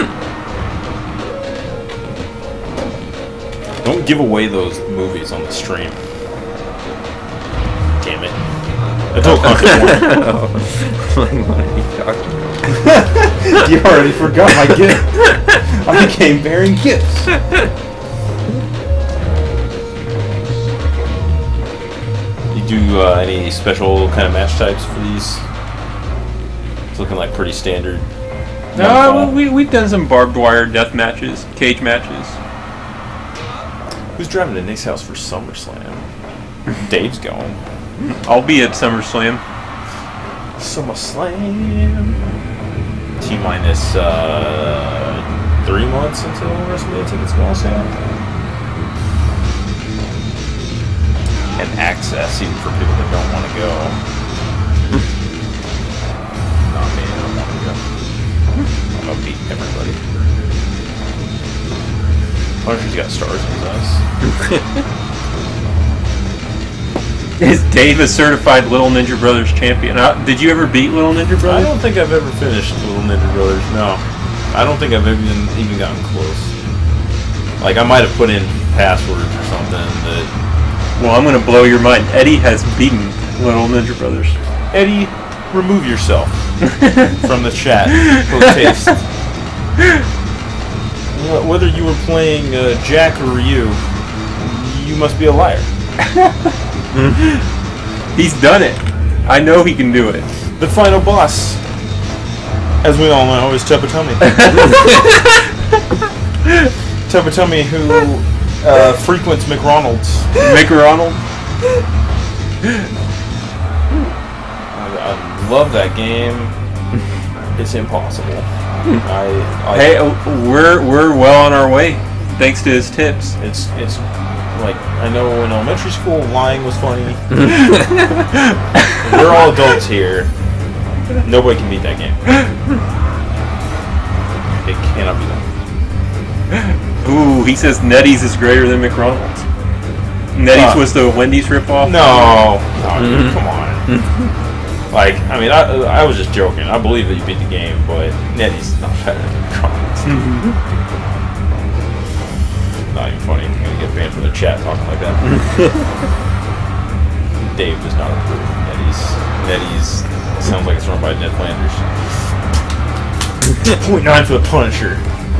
Don't give away those movies on the stream. Damn it. Adult content warning. You already forgot my gift. I became bearing gifts. Do any special kind of match types for these? It's looking like pretty standard. No, we've done some barbed wire death matches, cage matches. Who's driving to Nick's house for SummerSlam? Dave's going. I'll be at SummerSlam. SummerSlam. T-minus 3 months until WrestleMania tickets go on sale. And access, even for people that don't want to go. Not me, I don't want to go. I'm gonna beat everybody. Punisher's got stars in his eyes. Is Dave a certified Little Ninja Brothers champion? Did you ever beat Little Ninja Brothers? I don't think I've ever finished Little Ninja Brothers, no. I don't think I've even gotten close. Like, I might have put in passwords or something that Well, I'm going to blow your mind. Eddie has beaten Little Ninja Brothers. Eddie, remove yourself from the chat. Taste. Whether you were playing Jack or Ryu, you must be a liar. He's done it. I know he can do it. The final boss, as we all know, is Tepatomi. Tepatomi, who frequents McRonald's. McRonald? I love that game. It's impossible. Hey, we're well on our way, thanks to his tips. It's like, I know in elementary school lying was funny. We're all adults here. Nobody can beat that game. It cannot be done. Ooh, he says Nettie's is greater than McDonald's. Nettie's was the Wendy's ripoff? No, dude, come on. Like, I mean, I was just joking. I believe that you beat the game, but Nettie's not better than McDonald's. Not even funny. I'm gonna get banned from the chat talking like that. Dave does not approve. Nettie's sounds like it's run by Ned Flanders. 0.9 for the Punisher.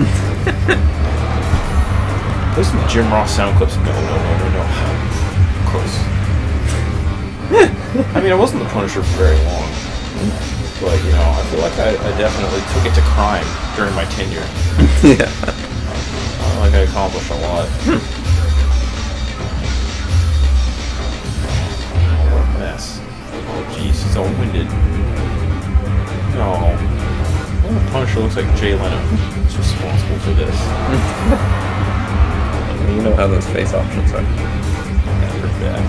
There's some Jim Ross sound clips. No. Close. I mean, I wasn't the Punisher for very long. But, you know, I feel like I definitely took it to crime during my tenure. Yeah. I feel like I accomplished a lot. Oh, what a mess. Oh, jeez, he's all winded. No. The Punisher looks like Jay Leno. He's responsible for this. You know how those face options are. Yeah, pretty bad.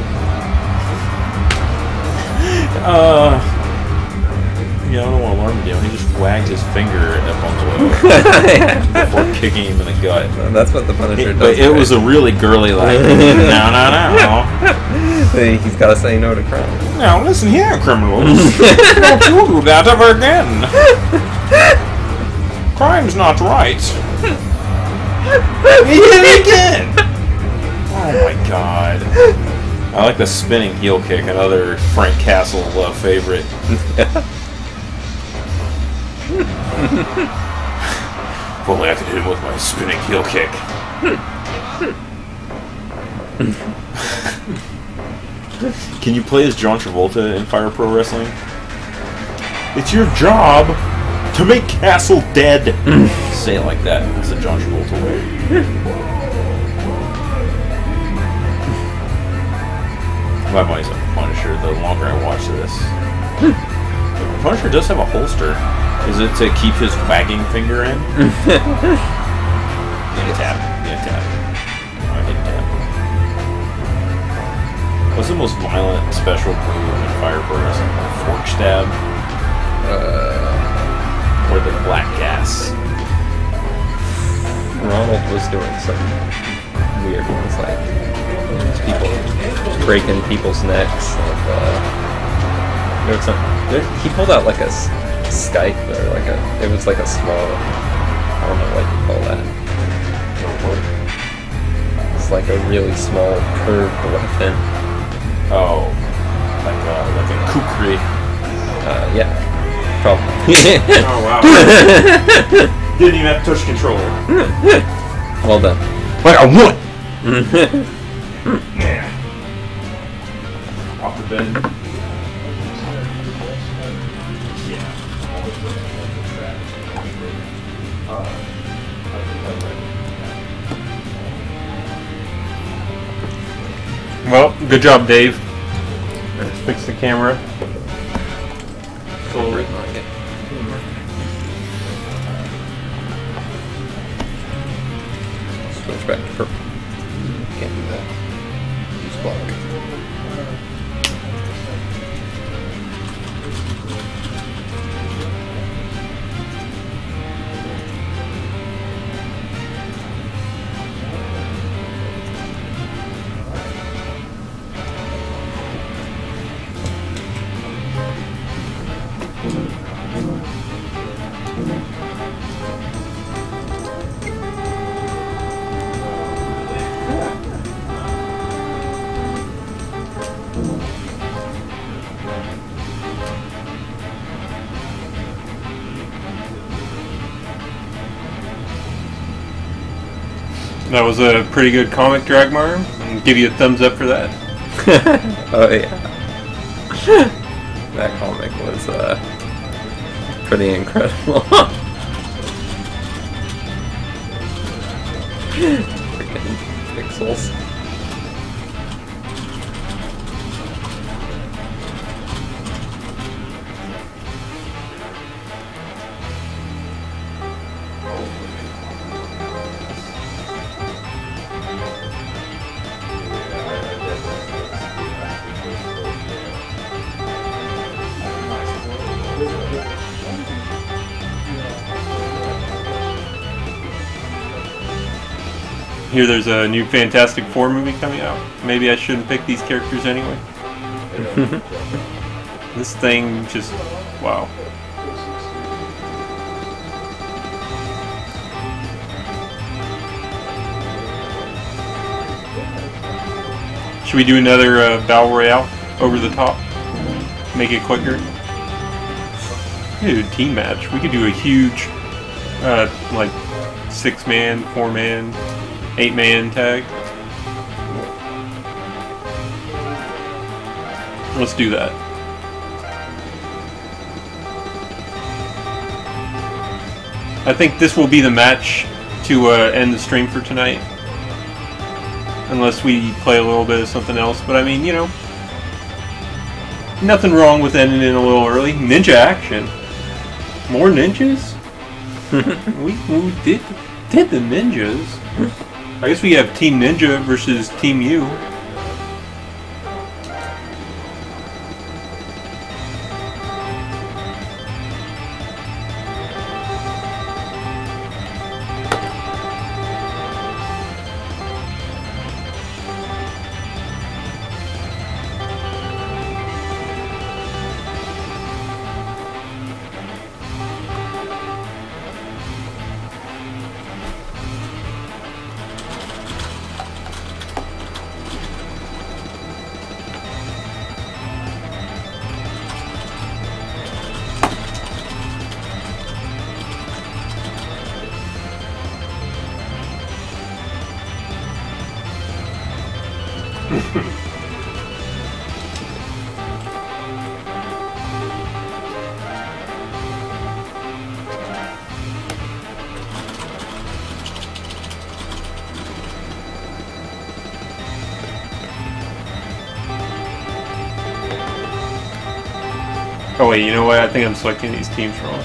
Yeah, I don't want to alarm him. He just wagged his finger at Bungalow before kicking him in the gut. That's what the Punisher does. But it was a really girly, like, no. He's got to say no to crime. Now listen here, criminals. Don't you do that ever again. Crime's not right. He hit it again. Oh my god. I like the spinning heel kick, another Frank Castle favorite. If only I could hit him with my spinning heel kick. Can you play as John Travolta in Fire Pro Wrestling? It's your job to make Castle dead. Say it like that. That's the John Travolta way. My money's on Punisher the longer I watch this. Punisher does have a holster. Is it to keep his wagging finger in? Tap. I hit tap. What's the most violent special move in Fire Pro Wrestling? The fork stab? Or the black gas? Ronald was doing some weird ones, like people breaking people's necks. There was some. He pulled out like a scythe, or like it was like a small. I don't know what you call that. It's like a really small curved weapon. Oh, like a kukri. Yeah, probably. Oh wow! Didn't even have to touch the controller. Well done. Like I won. Yeah. Off the bed. Well, good job, Dave. Let's fix the camera. Switch back to purple. Can't do that. Use black. That was a pretty good comic, Dragmar. And give you a thumbs up for that. Oh yeah. That comic was pretty incredible. Freaking pixels. Here there's a new Fantastic Four movie coming out. Maybe I shouldn't pick these characters anyway. This thing just... wow. Should we do another Battle Royale over the top? Make it quicker? We could do a team match. We could do a huge, like, 6-man, 4-man, 8-man tag. Let's do that. I think this will be the match to end the stream for tonight. Unless we play a little bit of something else. But I mean, you know, nothing wrong with ending it a little early. Ninja action. More ninjas? we did the ninjas. I guess we have Team Ninja versus Team U. Oh wait, you know what? I think I'm selecting these teams wrong.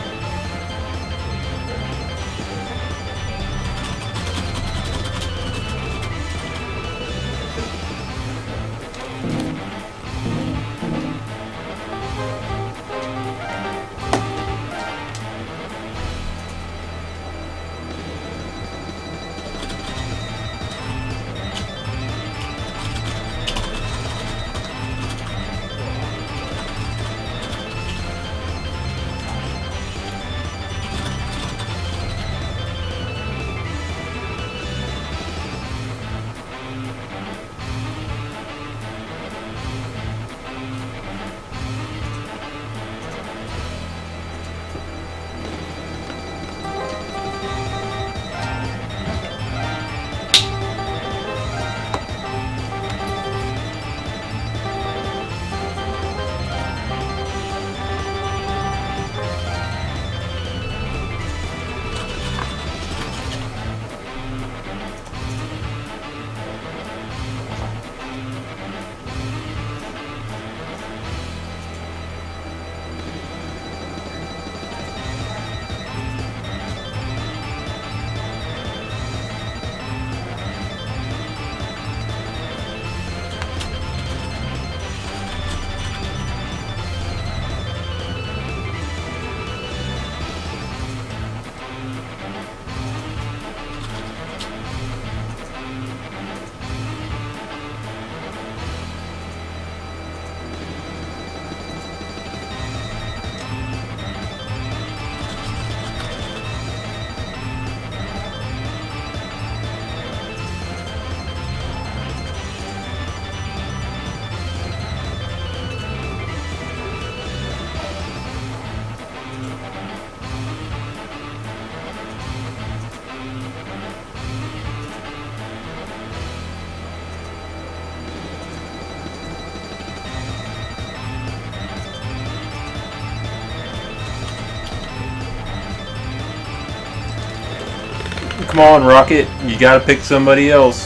Come on, Rocket. You gotta pick somebody else.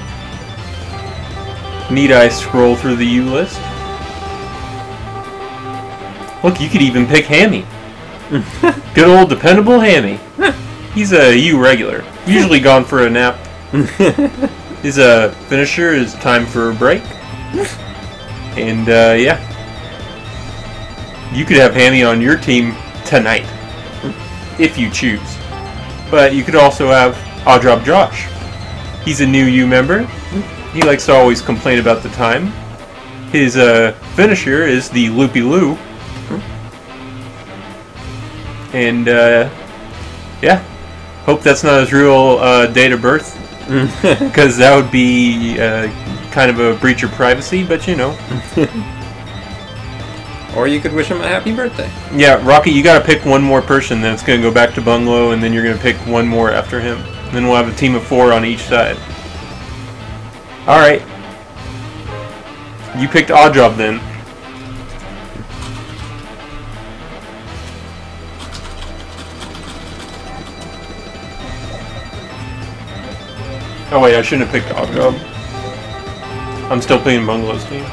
Need I scroll through the U list? Look, you could even pick Hammy. Good old dependable Hammy. He's a U regular. Usually gone for a nap. His finisher is time for a break. And yeah. You could have Hammy on your team tonight. If you choose. But you could also have I'll Drop Josh. He's a new U member. He likes to always complain about the time. His finisher is the Loopy Loo. And yeah, hope that's not his real date of birth, because that would be kind of a breach of privacy. But you know. Or you could wish him a happy birthday. Yeah, Rocky, you got to pick one more person. Then it's going to go back to Bungalow, and then you're going to pick one more after him. And then we'll have a team of 4 on each side. All right. You picked Odd Job then. Oh wait, I shouldn't have picked Odd Job. I'm still playing Bungalow's team.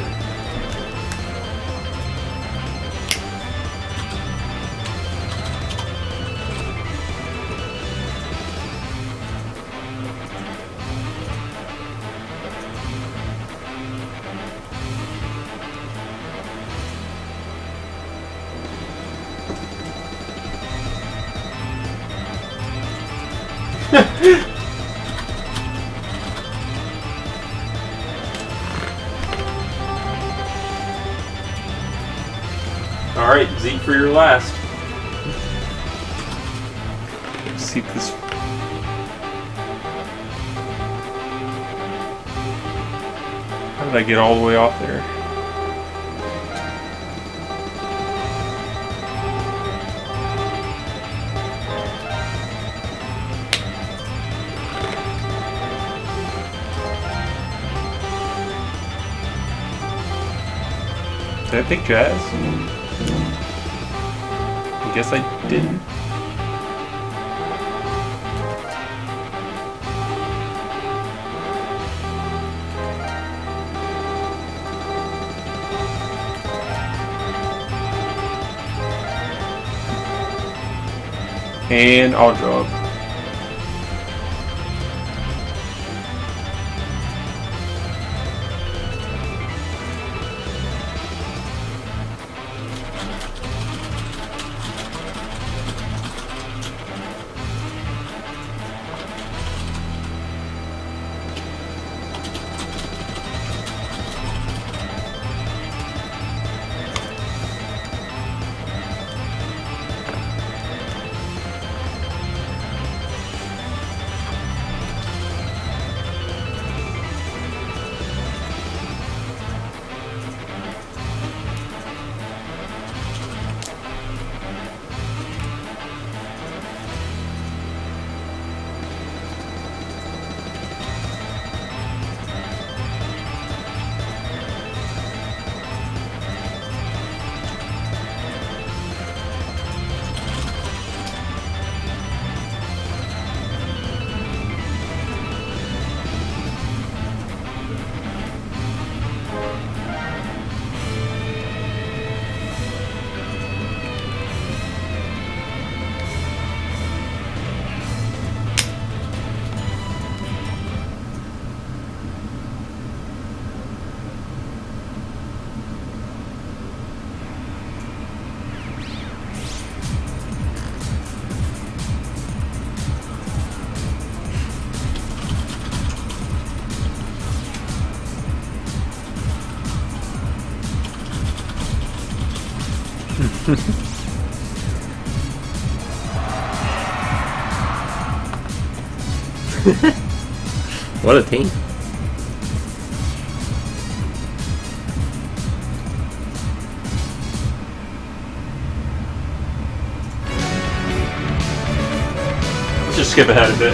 Alright, Zeke for your last. Let's see this. How did I get all the way off there? Did I pick Jazz? I guess I didn't. And I'll draw. What a team. Let's just skip ahead a bit.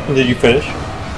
Did you finish?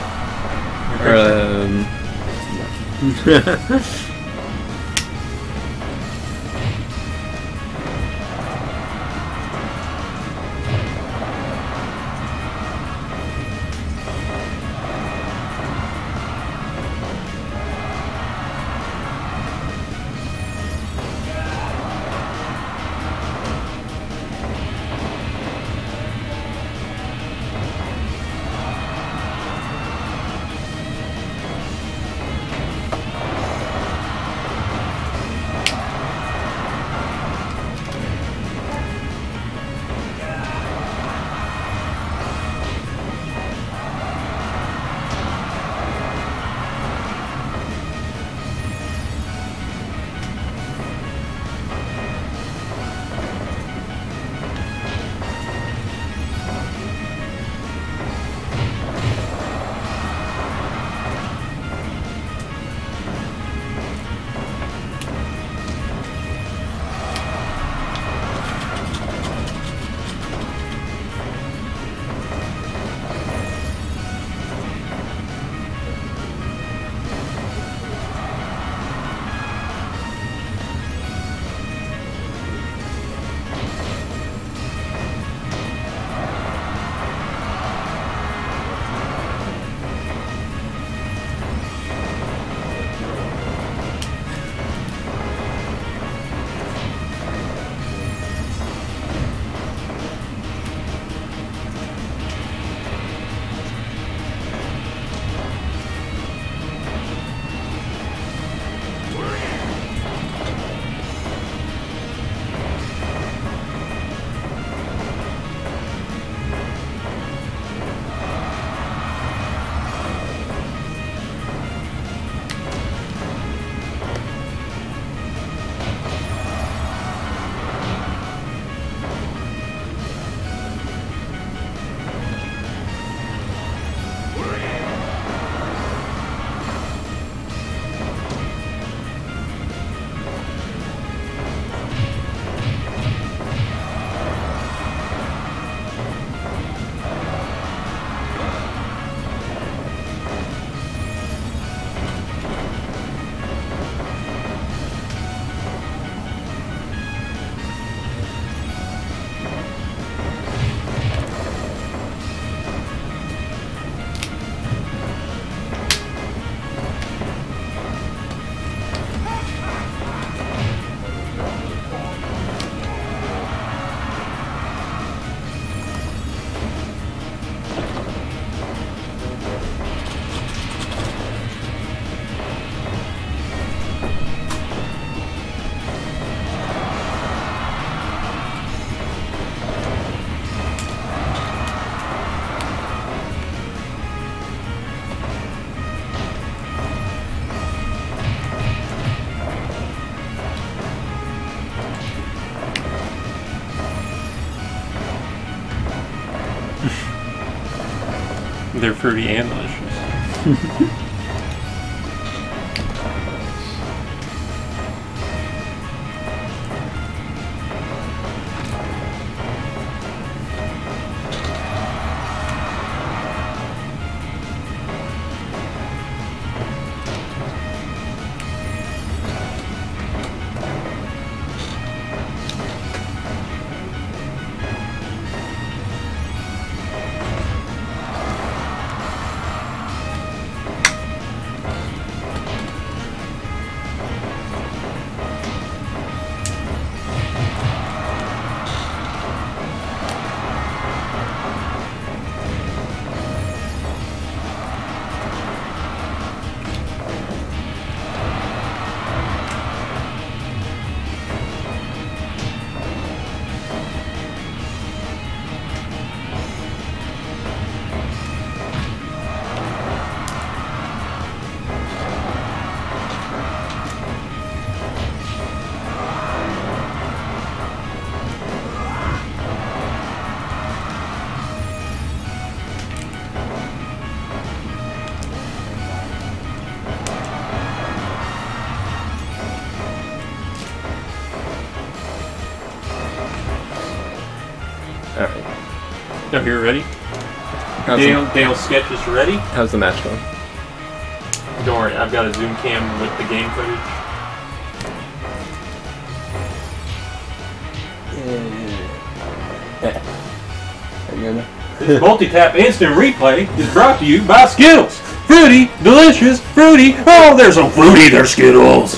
They're fruity and delicious. Alright. Oh, you're ready? Dale's sketch is ready. How's the match going? Don't worry, I've got a zoom cam with the game footage. This multi-tap instant replay is brought to you by Skittles. Fruity, delicious, fruity. Oh, they're so fruity, they're Skittles.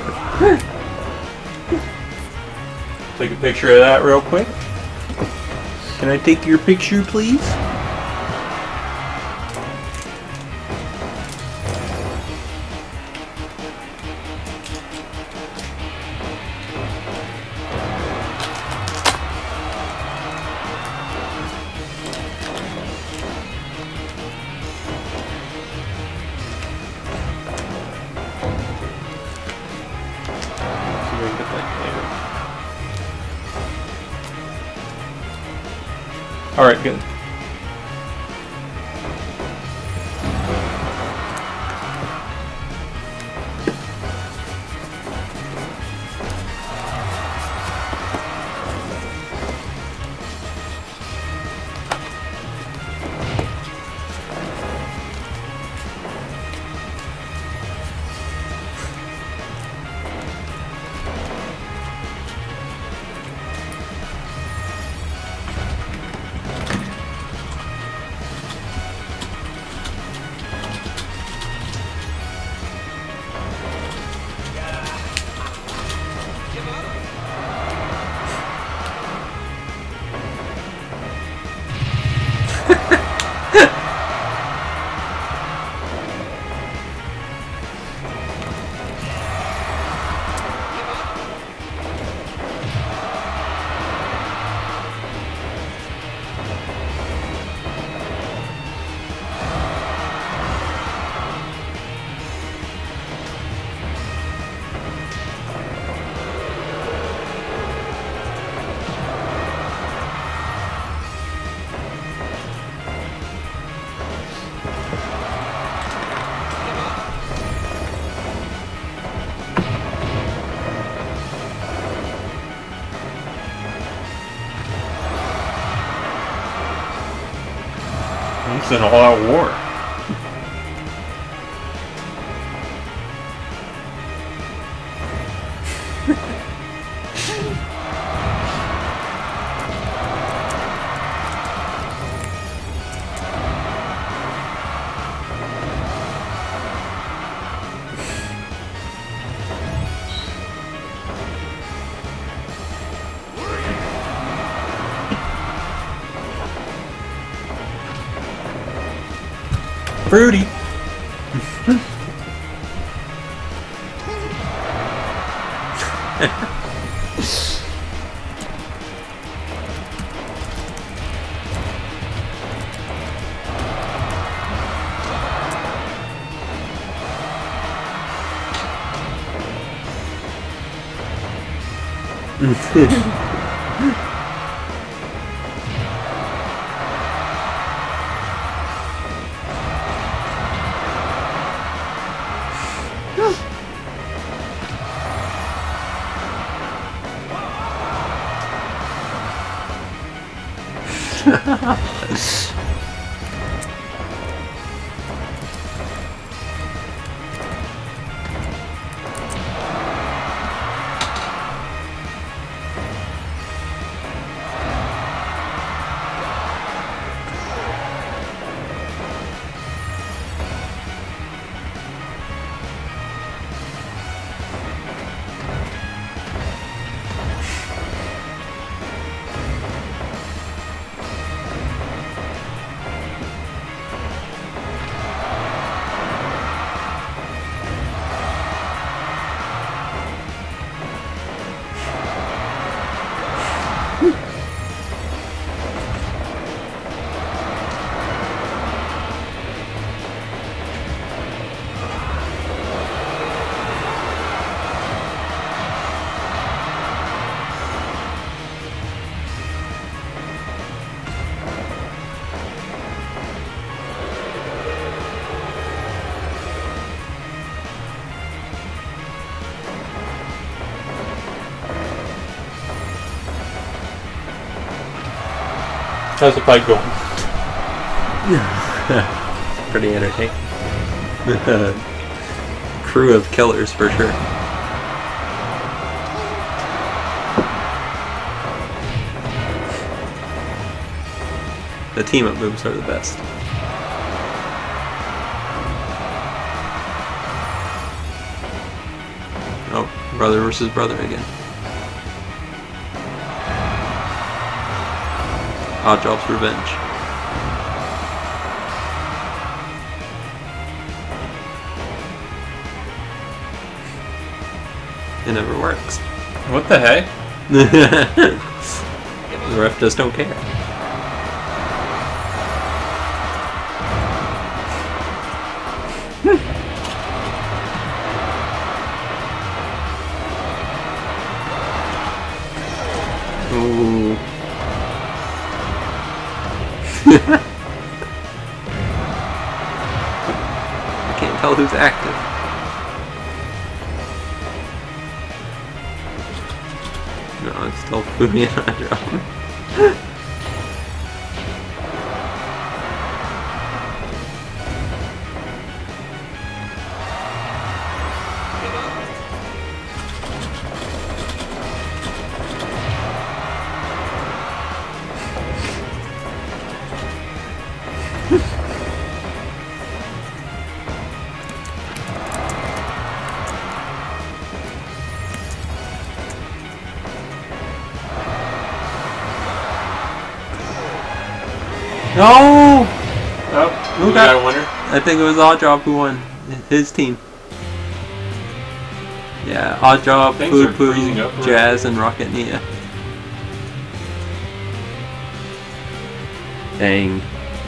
Take a picture of that real quick. Can I take your picture, please? Alright, good. It's an all-out war. Fruity. How's the fight going? Pretty entertaining. Crew of killers for sure. The team-up moves are the best. Oh, brother versus brother again. Odd Job's Revenge. It never works. What the heck? The ref just don't care. Ooh. I can't tell who's active. No, it's still Fumi and Odd Job. No! Oh, Who got a winner? I think it was Odd Job who won. His team. Yeah, Odd Job, Food Poo, Jazz, and Rocket Nia. Dang.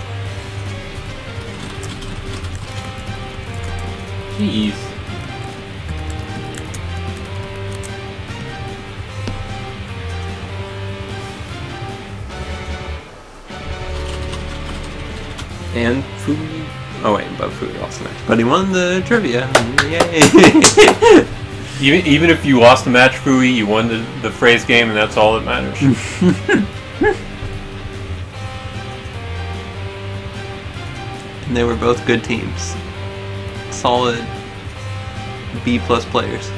Jeez. And Food. Oh wait, but Food lost the match. But he won the trivia. Yay! Even if you lost the match, Fui, you won the phrase game, and that's all that matters. And they were both good teams. Solid B+ players.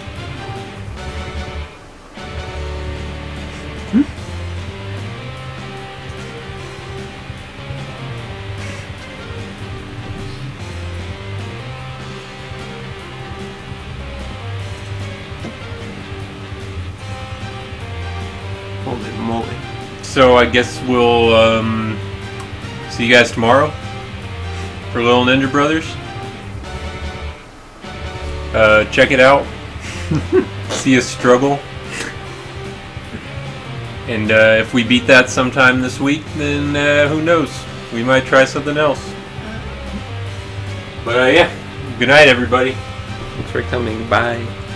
Holy moly. So I guess we'll see you guys tomorrow for Little Ninja Brothers. Check it out. See us struggle. And if we beat that sometime this week, then who knows? We might try something else. But yeah, good night, everybody. Thanks for coming. Bye.